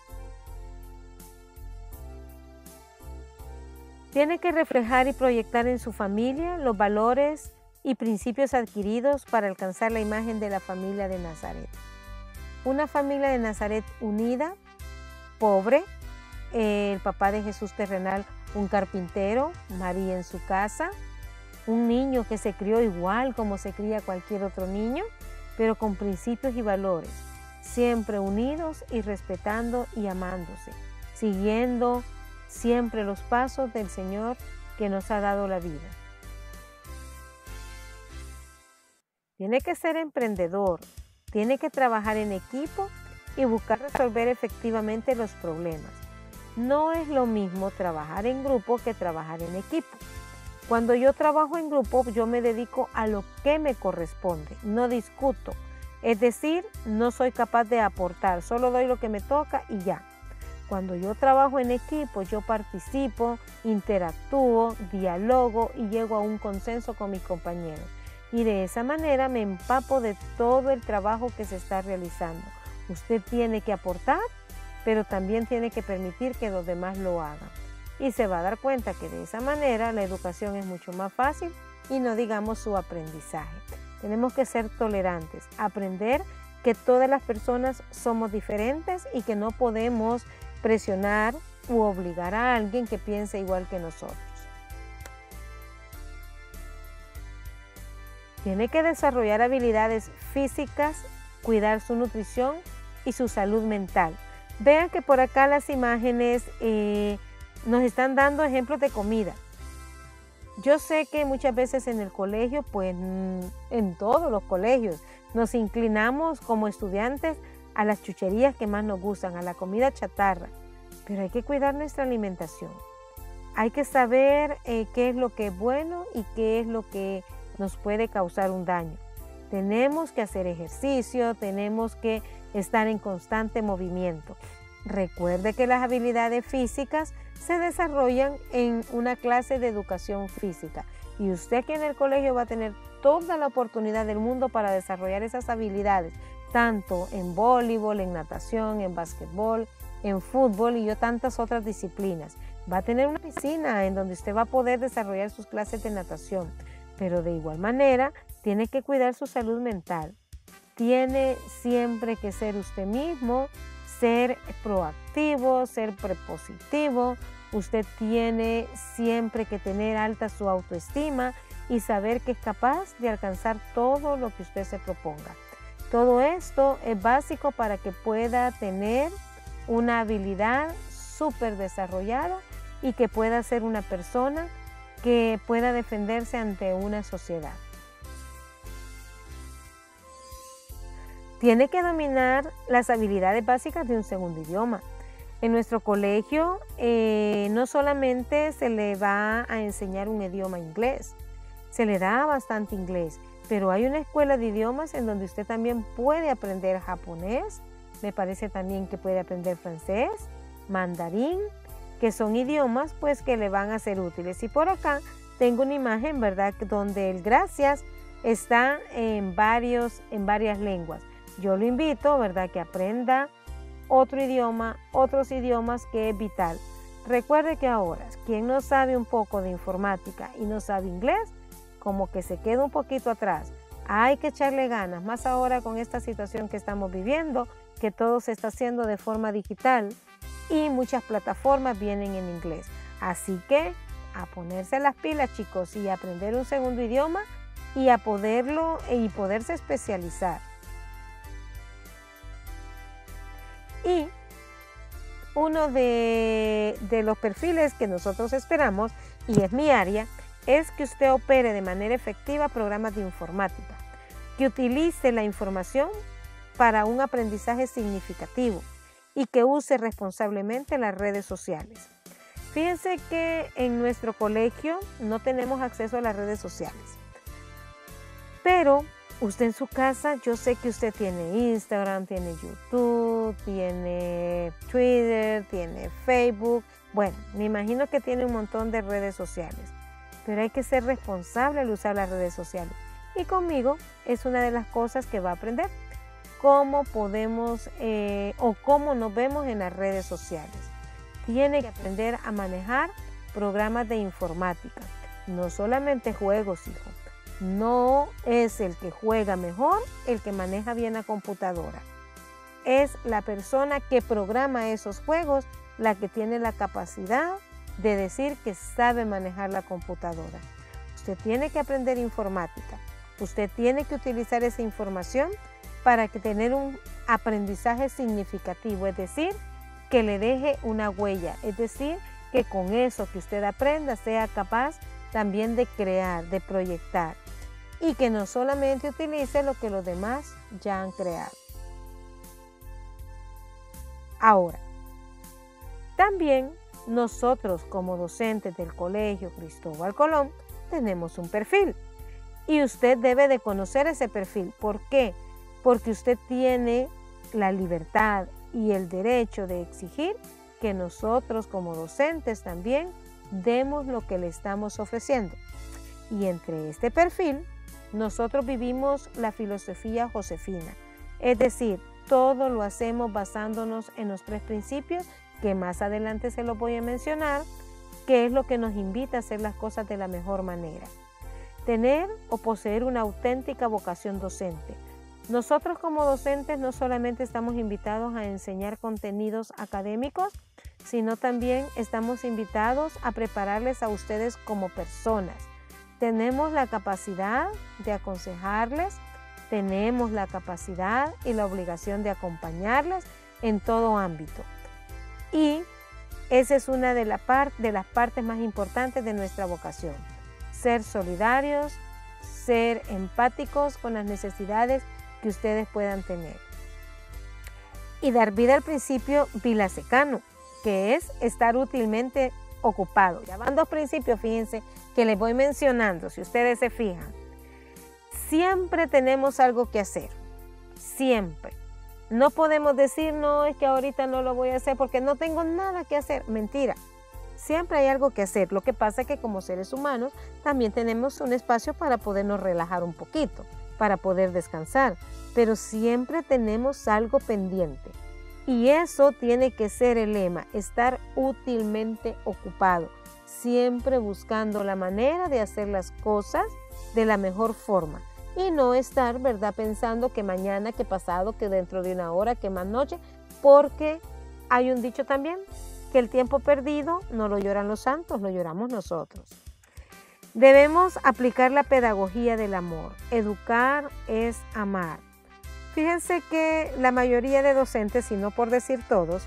Tiene que reflejar y proyectar en su familia los valores y principios adquiridos para alcanzar la imagen de la familia de Nazaret. Una familia de Nazaret unida, pobre, el papá de Jesús terrenal, un carpintero, María en su casa, un niño que se crió igual como se cría cualquier otro niño, pero con principios y valores, siempre unidos y respetando y amándose, siguiendo siempre los pasos del Señor que nos ha dado la vida. Tiene que ser emprendedor, tiene que trabajar en equipo y buscar resolver efectivamente los problemas. No es lo mismo trabajar en grupo que trabajar en equipo. Cuando yo trabajo en grupo, yo me dedico a lo que me corresponde, no discuto. Es decir, no soy capaz de aportar, solo doy lo que me toca y ya. Cuando yo trabajo en equipo, yo participo, interactúo, dialogo y llego a un consenso con mis compañeros. Y de esa manera me empapo de todo el trabajo que se está realizando. Usted tiene que aportar, pero también tiene que permitir que los demás lo hagan. Y se va a dar cuenta que de esa manera la educación es mucho más fácil y no digamos su aprendizaje. Tenemos que ser tolerantes, aprender que todas las personas somos diferentes y que no podemos presionar u obligar a alguien que piense igual que nosotros. Tiene que desarrollar habilidades físicas, cuidar su nutrición y su salud mental. Vean que por acá las imágenes nos están dando ejemplos de comida. Yo sé que muchas veces en el colegio, pues en todos los colegios, nos inclinamos como estudiantes a las chucherías que más nos gustan, a la comida chatarra. Pero hay que cuidar nuestra alimentación. Hay que saber qué es lo que es bueno y qué es lo que nos puede causar un daño. Tenemos que hacer ejercicio, tenemos que estar en constante movimiento. Recuerde que las habilidades físicas se desarrollan en una clase de educación física y usted aquí en el colegio va a tener toda la oportunidad del mundo para desarrollar esas habilidades, tanto en voleibol, en natación, en básquetbol, en fútbol y tantas otras disciplinas. Va a tener una piscina en donde usted va a poder desarrollar sus clases de natación, pero de igual manera tiene que cuidar su salud mental. Tiene siempre que ser usted mismo, ser proactivo, ser prepositivo. Usted tiene siempre que tener alta su autoestima y saber que es capaz de alcanzar todo lo que usted se proponga. Todo esto es básico para que pueda tener una habilidad súper desarrollada y que pueda ser una persona que pueda defenderse ante una sociedad. Tiene que dominar las habilidades básicas de un segundo idioma. En nuestro colegio no solamente se le va a enseñar un idioma inglés, se le da bastante inglés, pero hay una escuela de idiomas en donde usted también puede aprender japonés, me parece también que puede aprender francés, mandarín, que son idiomas pues que le van a ser útiles. Y por acá tengo una imagen, ¿verdad?, donde el gracias está en varias lenguas. Yo lo invito, ¿verdad?, que aprenda otro idioma, otros idiomas, que es vital. Recuerde que ahora, quien no sabe un poco de informática y no sabe inglés, como que se queda un poquito atrás. Hay que echarle ganas, más ahora con esta situación que estamos viviendo, que todo se está haciendo de forma digital y muchas plataformas vienen en inglés. Así que a ponerse las pilas, chicos, y aprender un segundo idioma y a poderse especializar. Y uno de los perfiles que nosotros esperamos, y es mi área, es que usted opere de manera efectiva programas de informática, que utilice la información para un aprendizaje significativo y que use responsablemente las redes sociales. Fíjense que en nuestro colegio no tenemos acceso a las redes sociales, pero usted en su casa, yo sé que usted tiene Instagram, tiene YouTube, tiene Twitter, tiene Facebook. Bueno, me imagino que tiene un montón de redes sociales, pero hay que ser responsable al usar las redes sociales. Y conmigo es una de las cosas que va a aprender, cómo podemos o cómo nos vemos en las redes sociales. Tiene que aprender a manejar programas de informática, no solamente juegos, hijo. No es el que juega mejor el que maneja bien la computadora. Es la persona que programa esos juegos la que tiene la capacidad de decir que sabe manejar la computadora. Usted tiene que aprender informática. Usted tiene que utilizar esa información para que tener un aprendizaje significativo, es decir, que le deje una huella, es decir, que con eso que usted aprenda sea capaz también de crear, de proyectar, y que no solamente utilice lo que los demás ya han creado. Ahora, también nosotros como docentes del Colegio Cristóbal Colón tenemos un perfil y usted debe de conocer ese perfil. ¿Por qué? Porque usted tiene la libertad y el derecho de exigir que nosotros como docentes también demos lo que le estamos ofreciendo. Y entre este perfil, nosotros vivimos la filosofía josefina, es decir, todo lo hacemos basándonos en los 3 principios que más adelante se los voy a mencionar, que es lo que nos invita a hacer las cosas de la mejor manera. tener o poseer una auténtica vocación docente. Nosotros como docentes no solamente estamos invitados a enseñar contenidos académicos, sino también estamos invitados a prepararles a ustedes como personas. Tenemos la capacidad de aconsejarles, tenemos la capacidad y la obligación de acompañarles en todo ámbito. Y esa es una de las partes más importantes de nuestra vocación. Ser solidarios, ser empáticos con las necesidades que ustedes puedan tener. Y dar vida al principio vilasecano, que es estar útilmente ocupado. Ya van dos principios, fíjense, que les voy mencionando, si ustedes se fijan. Siempre tenemos algo que hacer, siempre. No podemos decir, no, es que ahorita no lo voy a hacer porque no tengo nada que hacer. Mentira, siempre hay algo que hacer. Lo que pasa es que como seres humanos también tenemos un espacio para podernos relajar un poquito, para poder descansar, pero siempre tenemos algo pendiente. Y eso tiene que ser el lema, estar útilmente ocupado, siempre buscando la manera de hacer las cosas de la mejor forma y no estar, ¿verdad?, pensando que mañana, que pasado, que dentro de una hora, que más noche, porque hay un dicho también, que el tiempo perdido no lo lloran los santos, lo lloramos nosotros. Debemos aplicar la pedagogía del amor. Educar es amar. Fíjense que la mayoría de docentes, si no por decir todos,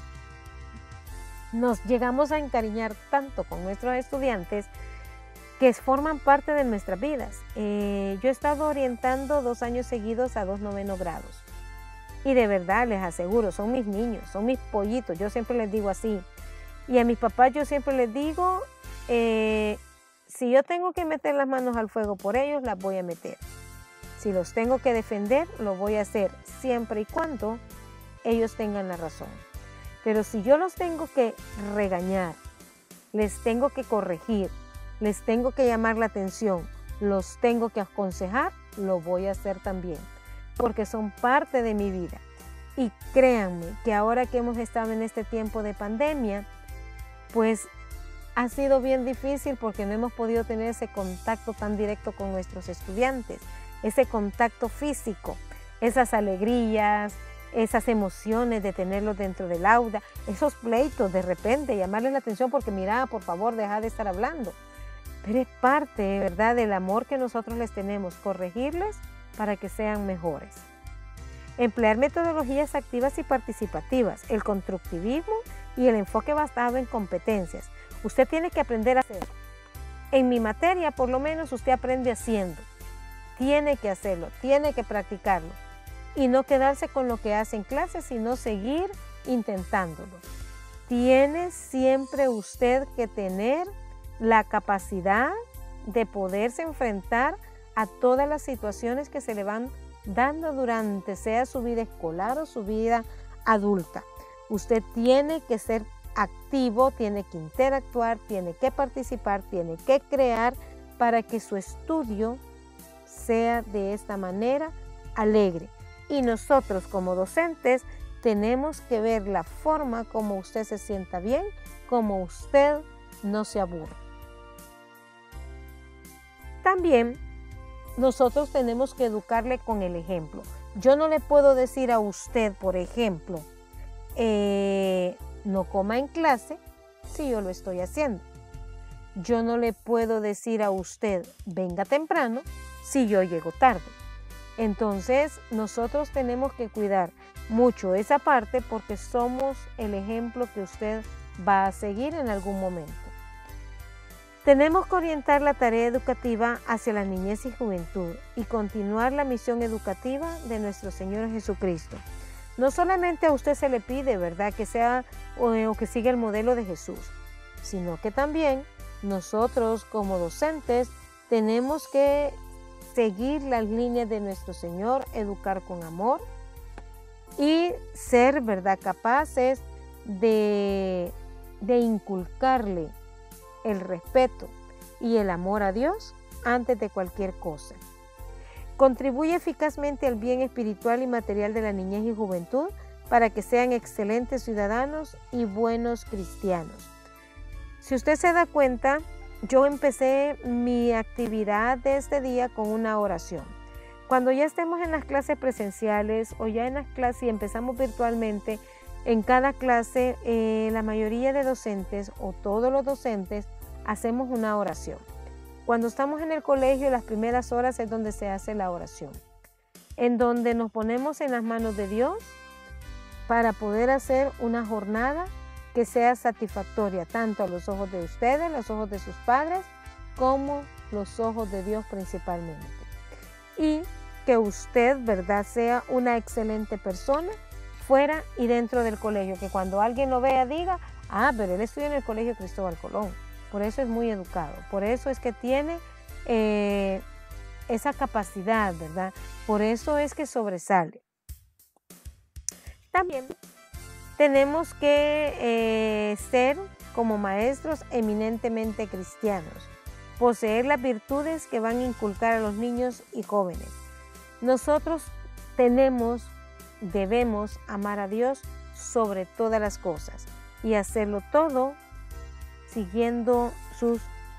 nos llegamos a encariñar tanto con nuestros estudiantes que forman parte de nuestras vidas. Yo he estado orientando 2 años seguidos a 2 novenos grados. Y de verdad les aseguro, son mis niños, son mis pollitos, yo siempre les digo así. Y a mis papás yo siempre les digo, si yo tengo que meter las manos al fuego por ellos, las voy a meter. Si los tengo que defender, lo voy a hacer siempre y cuando ellos tengan la razón. Pero si yo los tengo que regañar, les tengo que corregir, les tengo que llamar la atención, los tengo que aconsejar, lo voy a hacer también, porque son parte de mi vida. Y créanme que ahora que hemos estado en este tiempo de pandemia, pues ha sido bien difícil porque no hemos podido tener ese contacto tan directo con nuestros estudiantes, ese contacto físico, esas alegrías, esas emociones de tenerlos dentro del aula, esos pleitos de repente, llamarles la atención porque mira, por favor, deja de estar hablando. Pero es parte, ¿verdad?, del amor que nosotros les tenemos, corregirles para que sean mejores. Emplear metodologías activas y participativas, el constructivismo y el enfoque basado en competencias. Usted tiene que aprender a hacer. En mi materia, por lo menos, usted aprende haciendo. Tiene que hacerlo, tiene que practicarlo. Y no quedarse con lo que hace en clase, sino seguir intentándolo. Tiene siempre usted que tener la capacidad de poderse enfrentar a todas las situaciones que se le van dando durante, sea su vida escolar o su vida adulta. Usted tiene que ser activo, tiene que interactuar, tiene que participar, tiene que crear para que su estudio sea de esta manera alegre. Y nosotros como docentes tenemos que ver la forma como usted se sienta bien, como usted no se aburre. También nosotros tenemos que educarle con el ejemplo. Yo no le puedo decir a usted, por ejemplo, no coma en clase si yo lo estoy haciendo. Yo no le puedo decir a usted, venga temprano si yo llego tarde. Entonces, nosotros tenemos que cuidar mucho esa parte porque somos el ejemplo que usted va a seguir en algún momento. Tenemos que orientar la tarea educativa hacia la niñez y juventud y continuar la misión educativa de nuestro Señor Jesucristo. No solamente a usted se le pide, ¿verdad?, que sea o que siga el modelo de Jesús, sino que también nosotros como docentes tenemos que seguir las líneas de nuestro Señor, educar con amor y ser, ¿verdad?, capaces de inculcarle el respeto y el amor a Dios antes de cualquier cosa. Contribuye eficazmente al bien espiritual y material de la niñez y juventud para que sean excelentes ciudadanos y buenos cristianos. Si usted se da cuenta, yo empecé mi actividad de este día con una oración. Cuando ya estemos en las clases presenciales o ya en las clases y empezamos virtualmente, en cada clase la mayoría de docentes o todos los docentes hacemos una oración. Cuando estamos en el colegio, las primeras horas es donde se hace la oración, en donde nos ponemos en las manos de Dios para poder hacer una jornada que sea satisfactoria, tanto a los ojos de ustedes, los ojos de sus padres, como los ojos de Dios principalmente. Y que usted, ¿verdad?, sea una excelente persona fuera y dentro del colegio, que cuando alguien lo vea diga, ah, pero él estudia en el Colegio Cristóbal Colón. Por eso es muy educado, por eso es que tiene esa capacidad, ¿verdad? Por eso es que sobresale. También tenemos que ser como maestros eminentemente cristianos, poseer las virtudes que van a inculcar a los niños y jóvenes. Nosotros debemos amar a Dios sobre todas las cosas y hacerlo todo siguiendo sus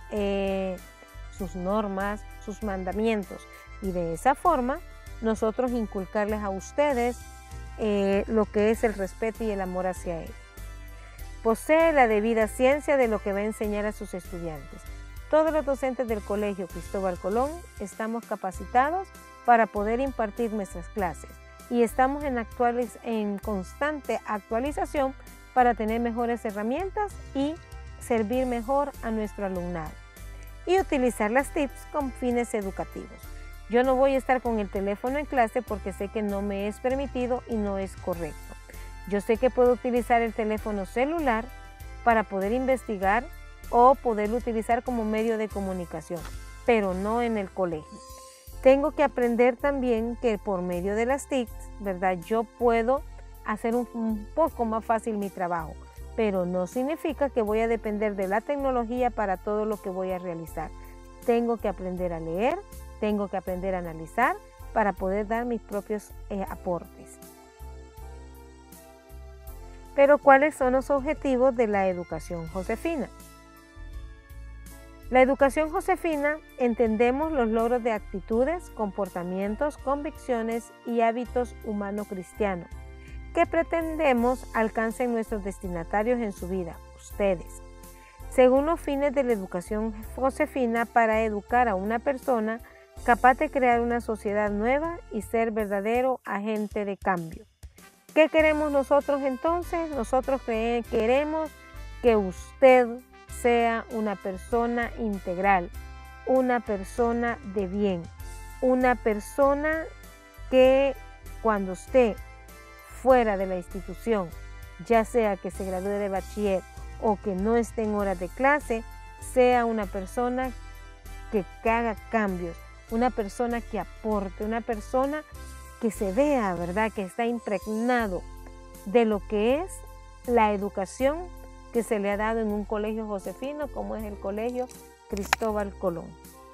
normas, sus mandamientos, y de esa forma nosotros inculcarles a ustedes lo que es el respeto y el amor hacia Él. Posee la debida ciencia de lo que va a enseñar a sus estudiantes. Todos los docentes del Colegio Cristóbal Colón estamos capacitados para poder impartir nuestras clases y estamos en constante actualización para tener mejores herramientas y servir mejor a nuestro alumnado y utilizar las TICs con fines educativos. Yo no voy a estar con el teléfono en clase porque sé que no me es permitido y no es correcto. Yo sé que puedo utilizar el teléfono celular para poder investigar o poderlo utilizar como medio de comunicación, pero no en el colegio. Tengo que aprender también que por medio de las TICs, ¿verdad?, yo puedo hacer un poco más fácil mi trabajo, pero no significa que voy a depender de la tecnología para todo lo que voy a realizar. Tengo que aprender a leer, tengo que aprender a analizar para poder dar mis propios aportes. Pero ¿cuáles son los objetivos de la educación josefina? La educación josefina entendemos los logros de actitudes, comportamientos, convicciones y hábitos humano-cristianos que pretendemos alcancen nuestros destinatarios en su vida, ustedes, según los fines de la educación josefina para educar a una persona capaz de crear una sociedad nueva y ser verdadero agente de cambio. ¿Qué queremos nosotros entonces? Nosotros queremos que usted sea una persona integral, una persona de bien, una persona que cuando esté fuera de la institución, ya sea que se gradúe de bachiller o que no esté en horas de clase, sea una persona que haga cambios, una persona que aporte, una persona que se vea, ¿verdad?, que está impregnado de lo que es la educación que se le ha dado en un colegio josefino como es el Colegio Cristóbal Colón.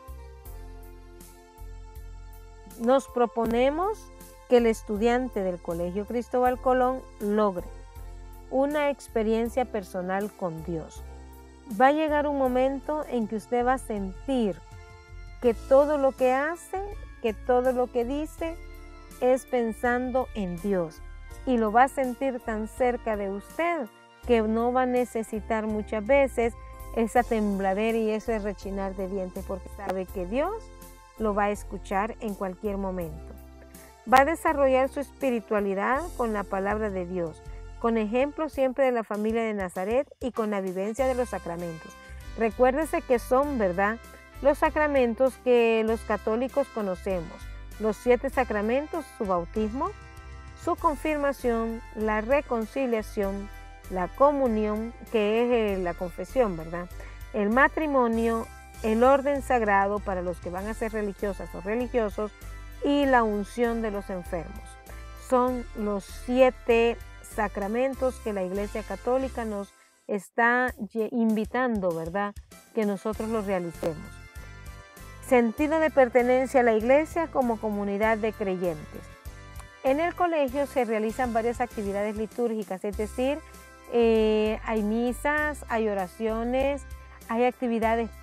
Nos proponemos que el estudiante del Colegio Cristóbal Colón logre una experiencia personal con Dios. Va a llegar un momento en que usted va a sentir que todo lo que hace, que todo lo que dice es pensando en Dios, y lo va a sentir tan cerca de usted que no va a necesitar muchas veces esa tembladera y ese rechinar de dientes, porque sabe que Dios lo va a escuchar en cualquier momento. Va a desarrollar su espiritualidad con la palabra de Dios, con ejemplos siempre de la familia de Nazaret y con la vivencia de los sacramentos. Recuérdese que son, ¿verdad?, los sacramentos que los católicos conocemos, los 7 sacramentos: su bautismo, su confirmación, la reconciliación, la comunión, que es la confesión, ¿verdad?, el matrimonio, el orden sagrado para los que van a ser religiosas o religiosos y la unción de los enfermos. Son los 7 sacramentos que la Iglesia Católica nos está invitando, ¿verdad?, que nosotros los realicemos. Sentido de pertenencia a la Iglesia como comunidad de creyentes. En el colegio se realizan varias actividades litúrgicas, es decir, hay misas, hay oraciones, hay actividades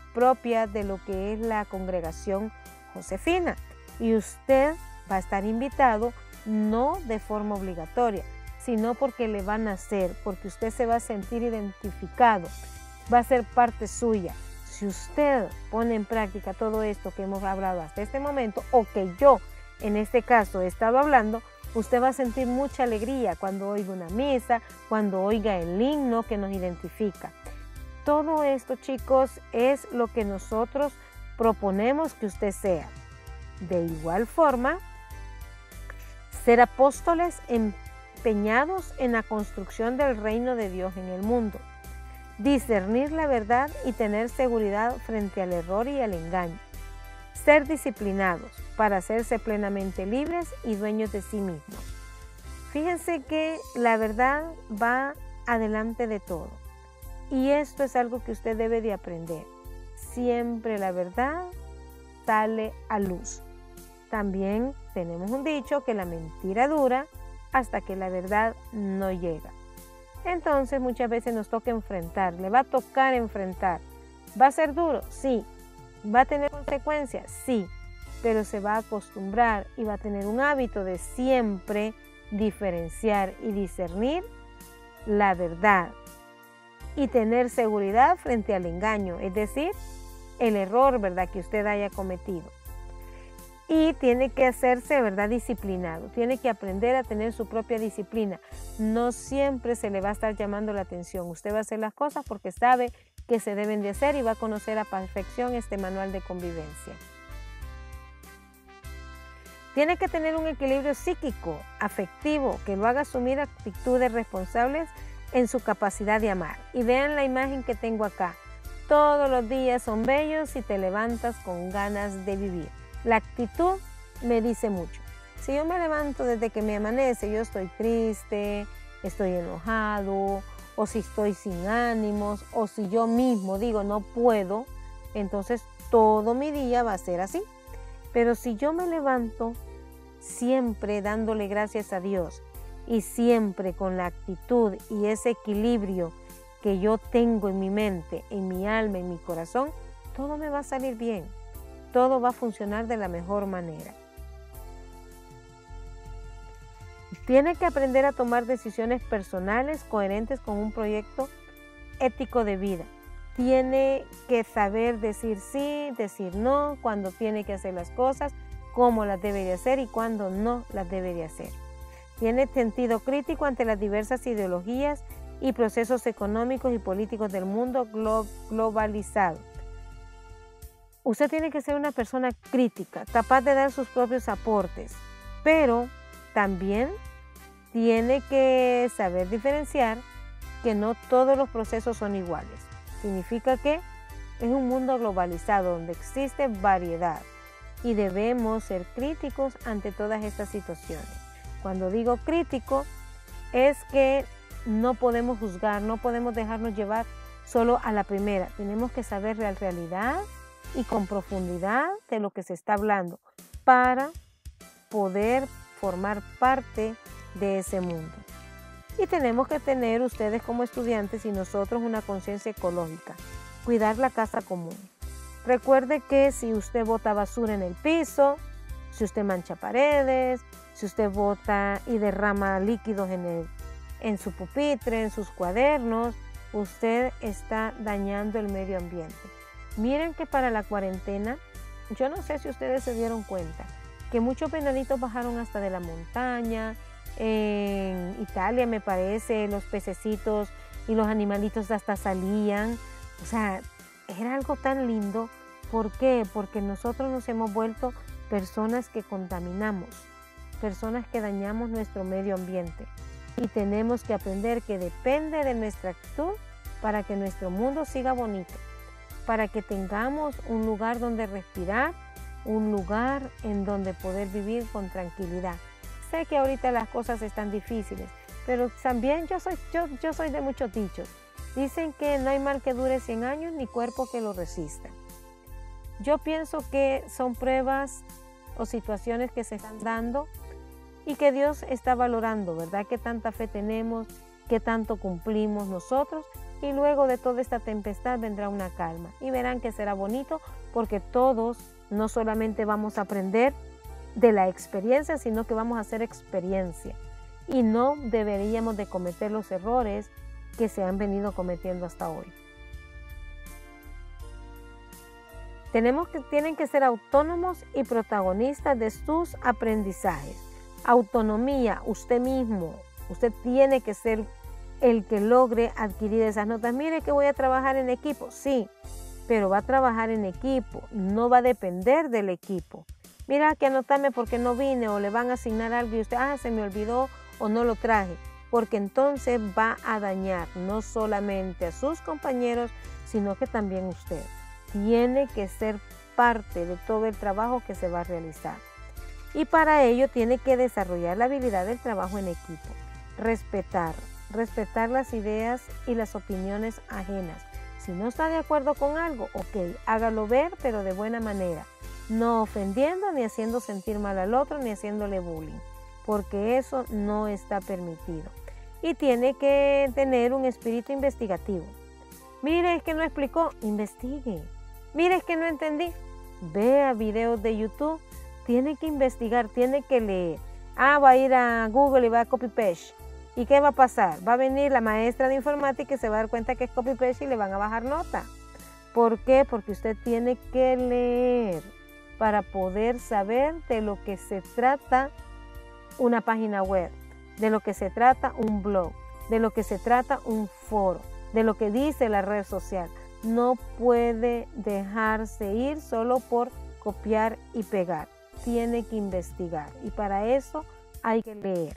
propia de lo que es la congregación Josefina. Y usted va a estar invitado no de forma obligatoria, sino porque le van a hacer, porque usted se va a sentir identificado, va a ser parte suya. Si usted pone en práctica todo esto que hemos hablado hasta este momento, o que yo en este caso he estado hablando, usted va a sentir mucha alegría cuando oiga una misa, cuando oiga el himno que nos identifica. Todo esto, chicos, es lo que nosotros proponemos que usted sea. De igual forma, ser apóstoles empeñados en la construcción del reino de Dios en el mundo. Discernir la verdad y tener seguridad frente al error y al engaño. Ser disciplinados para hacerse plenamente libres y dueños de sí mismos. Fíjense que la verdad va adelante de todo. Y esto es algo que usted debe de aprender. Siempre la verdad sale a luz. También tenemos un dicho que la mentira dura hasta que la verdad no llega. Entonces muchas veces nos toca enfrentar, le va a tocar enfrentar. ¿Va a ser duro? Sí. ¿Va a tener consecuencias? Sí. Pero se va a acostumbrar y va a tener un hábito de siempre diferenciar y discernir la verdad y tener seguridad frente al engaño, es decir, el error, ¿verdad?, que usted haya cometido. Y tiene que hacerse, ¿verdad?, disciplinado. Tiene que aprender a tener su propia disciplina. No siempre se le va a estar llamando la atención. Usted va a hacer las cosas porque sabe que se deben de hacer y va a conocer a perfección este manual de convivencia. Tiene que tener un equilibrio psíquico, afectivo, que lo haga asumir actitudes responsables en su capacidad de amar. Y vean la imagen que tengo acá. Todos los días son bellos y te levantas con ganas de vivir. La actitud me dice mucho. Si yo me levanto desde que me amanece, yo estoy triste, estoy enojado, o si estoy sin ánimos, o si yo mismo digo no puedo, entonces todo mi día va a ser así. Pero si yo me levanto siempre dándole gracias a Dios y siempre con la actitud y ese equilibrio que yo tengo en mi mente, en mi alma, en mi corazón, todo me va a salir bien. Todo va a funcionar de la mejor manera. Tiene que aprender a tomar decisiones personales coherentes con un proyecto ético de vida. Tiene que saber decir sí, decir no, cuando tiene que hacer las cosas, cómo las debe de hacer y cuándo no las debe de hacer. Tiene sentido crítico ante las diversas ideologías y procesos económicos y políticos del mundo globalizado. Usted tiene que ser una persona crítica, capaz de dar sus propios aportes, pero también tiene que saber diferenciar que no todos los procesos son iguales. Significa que es un mundo globalizado donde existe variedad y debemos ser críticos ante todas estas situaciones. Cuando digo crítico es que no podemos juzgar, no podemos dejarnos llevar solo a la primera. Tenemos que saber la realidad y con profundidad de lo que se está hablando para poder formar parte de ese mundo. Y tenemos que tener ustedes como estudiantes y nosotros una conciencia ecológica, cuidar la casa común. Recuerde que si usted bota basura en el piso, si usted mancha paredes, si usted bota y derrama líquidos en su pupitre, en sus cuadernos, usted está dañando el medio ambiente. Miren que para la cuarentena, yo no sé si ustedes se dieron cuenta, que muchos venaditos bajaron hasta de la montaña. En Italia, me parece, los pececitos y los animalitos hasta salían. O sea, era algo tan lindo. ¿Por qué? Porque nosotros nos hemos vuelto personas que contaminamos, personas que dañamos nuestro medio ambiente. Y tenemos que aprender que depende de nuestra actitud para que nuestro mundo siga bonito, para que tengamos un lugar donde respirar, un lugar en donde poder vivir con tranquilidad. Sé que ahorita las cosas están difíciles, pero también yo soy de muchos dichos. Dicen que no hay mal que dure 100 años ni cuerpo que lo resista. Yo pienso que son pruebas o situaciones que se están dando y que Dios está valorando, ¿verdad? Qué tanta fe tenemos, qué tanto cumplimos nosotros y luego de toda esta tempestad vendrá una calma y verán que será bonito porque todos no solamente vamos a aprender de la experiencia, sino que vamos a hacer experiencia y no deberíamos de cometer los errores que se han venido cometiendo hasta hoy. Tienen que ser autónomos y protagonistas de sus aprendizajes. Autonomía, usted mismo, usted tiene que ser el que logre adquirir esas notas. Mire que voy a trabajar en equipo, sí, pero va a trabajar en equipo, no va a depender del equipo. Mira que anotarme porque no vine o le van a asignar algo y usted, se me olvidó o no lo traje, porque entonces va a dañar no solamente a sus compañeros, sino que también usted. Tiene que ser parte de todo el trabajo que se va a realizar. Y para ello tiene que desarrollar la habilidad del trabajo en equipo. Respetar las ideas y las opiniones ajenas. Si no está de acuerdo con algo, ok, hágalo ver, pero de buena manera. No ofendiendo, ni haciendo sentir mal al otro, ni haciéndole bullying, porque eso no está permitido. Y tiene que tener un espíritu investigativo. Mire, es que no explicó, investigue. Mire, es que no entendí, vea videos de YouTube. Tiene que investigar, tiene que leer. Va a ir a Google y va a copy-paste. ¿Y qué va a pasar? Va a venir la maestra de informática y se va a dar cuenta que es copy-paste y le van a bajar nota. ¿Por qué? Porque usted tiene que leer para poder saber de lo que se trata una página web, de lo que se trata un blog, de lo que se trata un foro, de lo que dice la red social. No puede dejarse ir solo por copiar y pegar. Tiene que investigar y para eso hay que leer.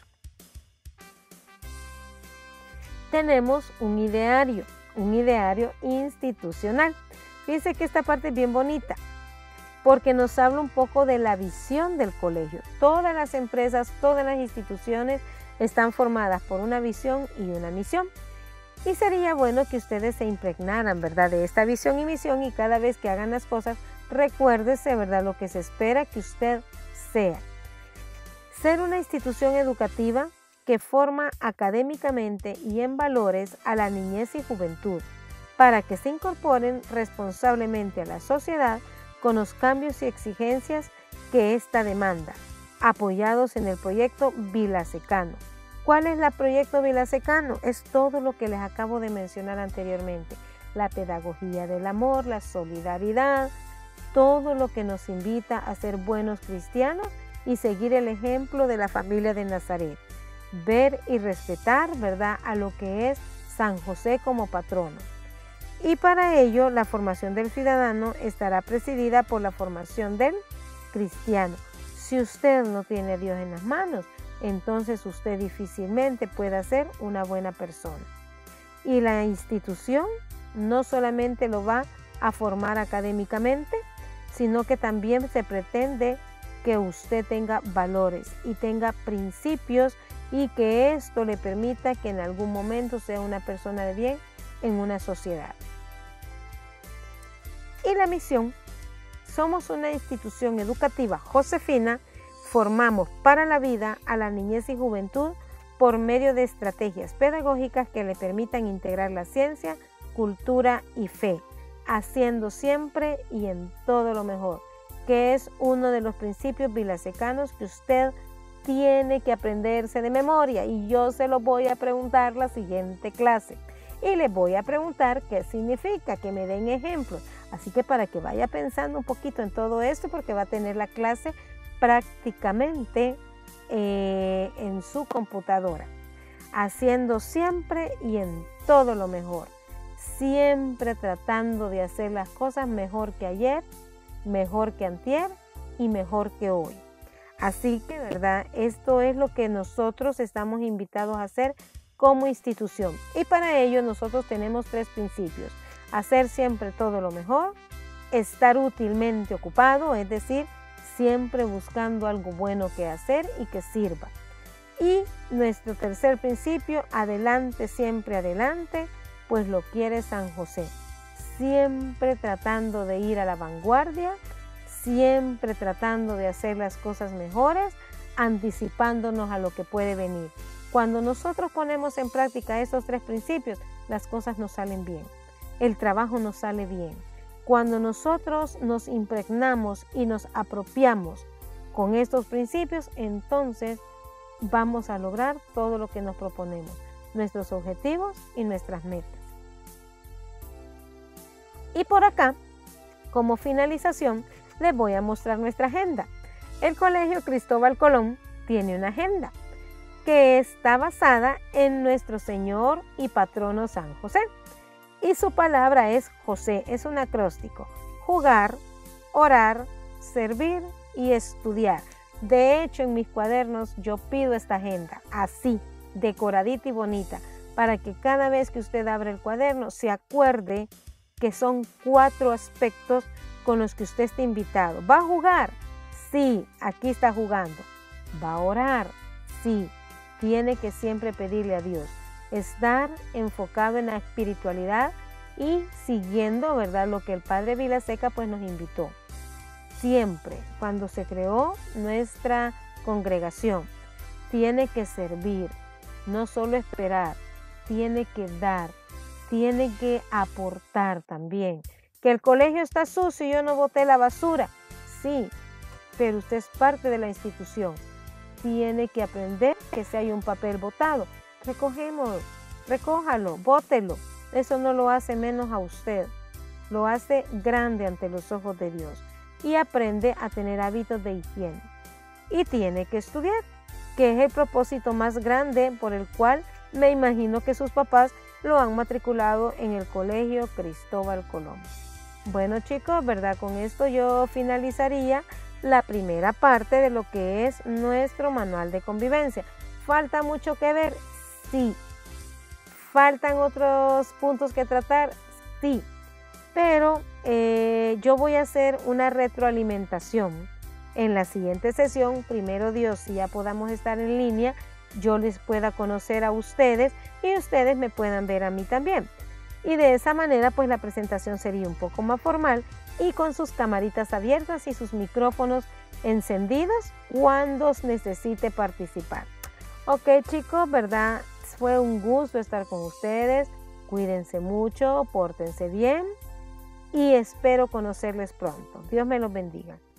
Tenemos un ideario institucional. Fíjense que esta parte es bien bonita porque nos habla un poco de la visión del colegio. Todas las empresas, todas las instituciones están formadas por una visión y una misión. Y sería bueno que ustedes se impregnaran, ¿verdad?, de esta visión y misión, y cada vez que hagan las cosas, recuérdese, ¿verdad?, lo que se espera que usted sea. Ser una institución educativa que forma académicamente y en valores a la niñez y juventud, para que se incorporen responsablemente a la sociedad con los cambios y exigencias que ésta demanda, apoyados en el proyecto Vilasecano. ¿Cuál es el proyecto Vilasecano? Es todo lo que les acabo de mencionar anteriormente. La pedagogía del amor, la solidaridad, todo lo que nos invita a ser buenos cristianos y seguir el ejemplo de la familia de Nazaret. Ver y respetar, ¿verdad?, a lo que es San José como patrono. Y para ello, la formación del ciudadano estará presidida por la formación del cristiano. Si usted no tiene a Dios en las manos, entonces usted difícilmente puede ser una buena persona. Y la institución no solamente lo va a formar académicamente, sino que también se pretende que usted tenga valores y tenga principios y que esto le permita que en algún momento sea una persona de bien en una sociedad. Y la misión: somos una institución educativa josefina. Formamos para la vida a la niñez y juventud por medio de estrategias pedagógicas que le permitan integrar la ciencia, cultura y fe, haciendo siempre y en todo lo mejor, que es uno de los principios vilasecanos que usted tiene que aprenderse de memoria, y yo se lo voy a preguntar la siguiente clase. Y les voy a preguntar qué significa, que me den ejemplos. Así que para que vaya pensando un poquito en todo esto, porque va a tener la clase prácticamente en su computadora, haciendo siempre y en todo lo mejor, siempre tratando de hacer las cosas mejor que ayer, mejor que antier y mejor que hoy. Así que, ¿verdad?, esto es lo que nosotros estamos invitados a hacer como institución, y para ello nosotros tenemos 3 principios: hacer siempre todo lo mejor, estar útilmente ocupado, es decir, siempre buscando algo bueno que hacer y que sirva. Y nuestro tercer principio: adelante, siempre adelante, pues lo quiere San José. Siempre tratando de ir a la vanguardia, siempre tratando de hacer las cosas mejores, anticipándonos a lo que puede venir. Cuando nosotros ponemos en práctica esos 3 principios, las cosas nos salen bien, el trabajo nos sale bien. Cuando nosotros nos impregnamos y nos apropiamos con estos principios, entonces vamos a lograr todo lo que nos proponemos, nuestros objetivos y nuestras metas. Y por acá, como finalización, les voy a mostrar nuestra agenda. El Colegio Cristóbal Colón tiene una agenda que está basada en nuestro Señor y patrono San José. Y su palabra es José, es un acróstico: jugar, orar, servir y estudiar. De hecho, en mis cuadernos yo pido esta agenda así, decoradita y bonita, para que cada vez que usted abra el cuaderno se acuerde que son 4 aspectos con los que usted está invitado. ¿Va a jugar? Sí, aquí está jugando. ¿Va a orar? Sí, tiene que siempre pedirle a Dios. Estar enfocado en la espiritualidad y siguiendo, ¿verdad?, lo que el Padre Vilaseca pues nos invitó. Siempre, cuando se creó nuestra congregación, tiene que servir, no solo esperar, tiene que dar, tiene que aportar también. Que el colegio está sucio y yo no boté la basura, sí, pero usted es parte de la institución. Tiene que aprender que si hay un papel botado, recójalo, bótelo. Eso no lo hace menos a usted, lo hace grande ante los ojos de Dios. Y aprende a tener hábitos de higiene. Y tiene que estudiar, que es el propósito más grande por el cual me imagino que sus papás lo han matriculado en el Colegio Cristóbal Colón. Bueno, chicos, ¿verdad? Con esto yo finalizaría la primera parte de lo que es nuestro manual de convivencia. ¿Falta mucho que ver? Sí. ¿Faltan otros puntos que tratar? Sí. Pero yo voy a hacer una retroalimentación en la siguiente sesión. Primero Dios, si ya podamos estar en línea, yo les pueda conocer a ustedes y ustedes me puedan ver a mí también. Y de esa manera pues la presentación sería un poco más formal y con sus camaritas abiertas y sus micrófonos encendidos cuando necesite participar. Ok, chicos, ¿verdad? Fue un gusto estar con ustedes. Cuídense mucho, pórtense bien y espero conocerles pronto. Dios me los bendiga.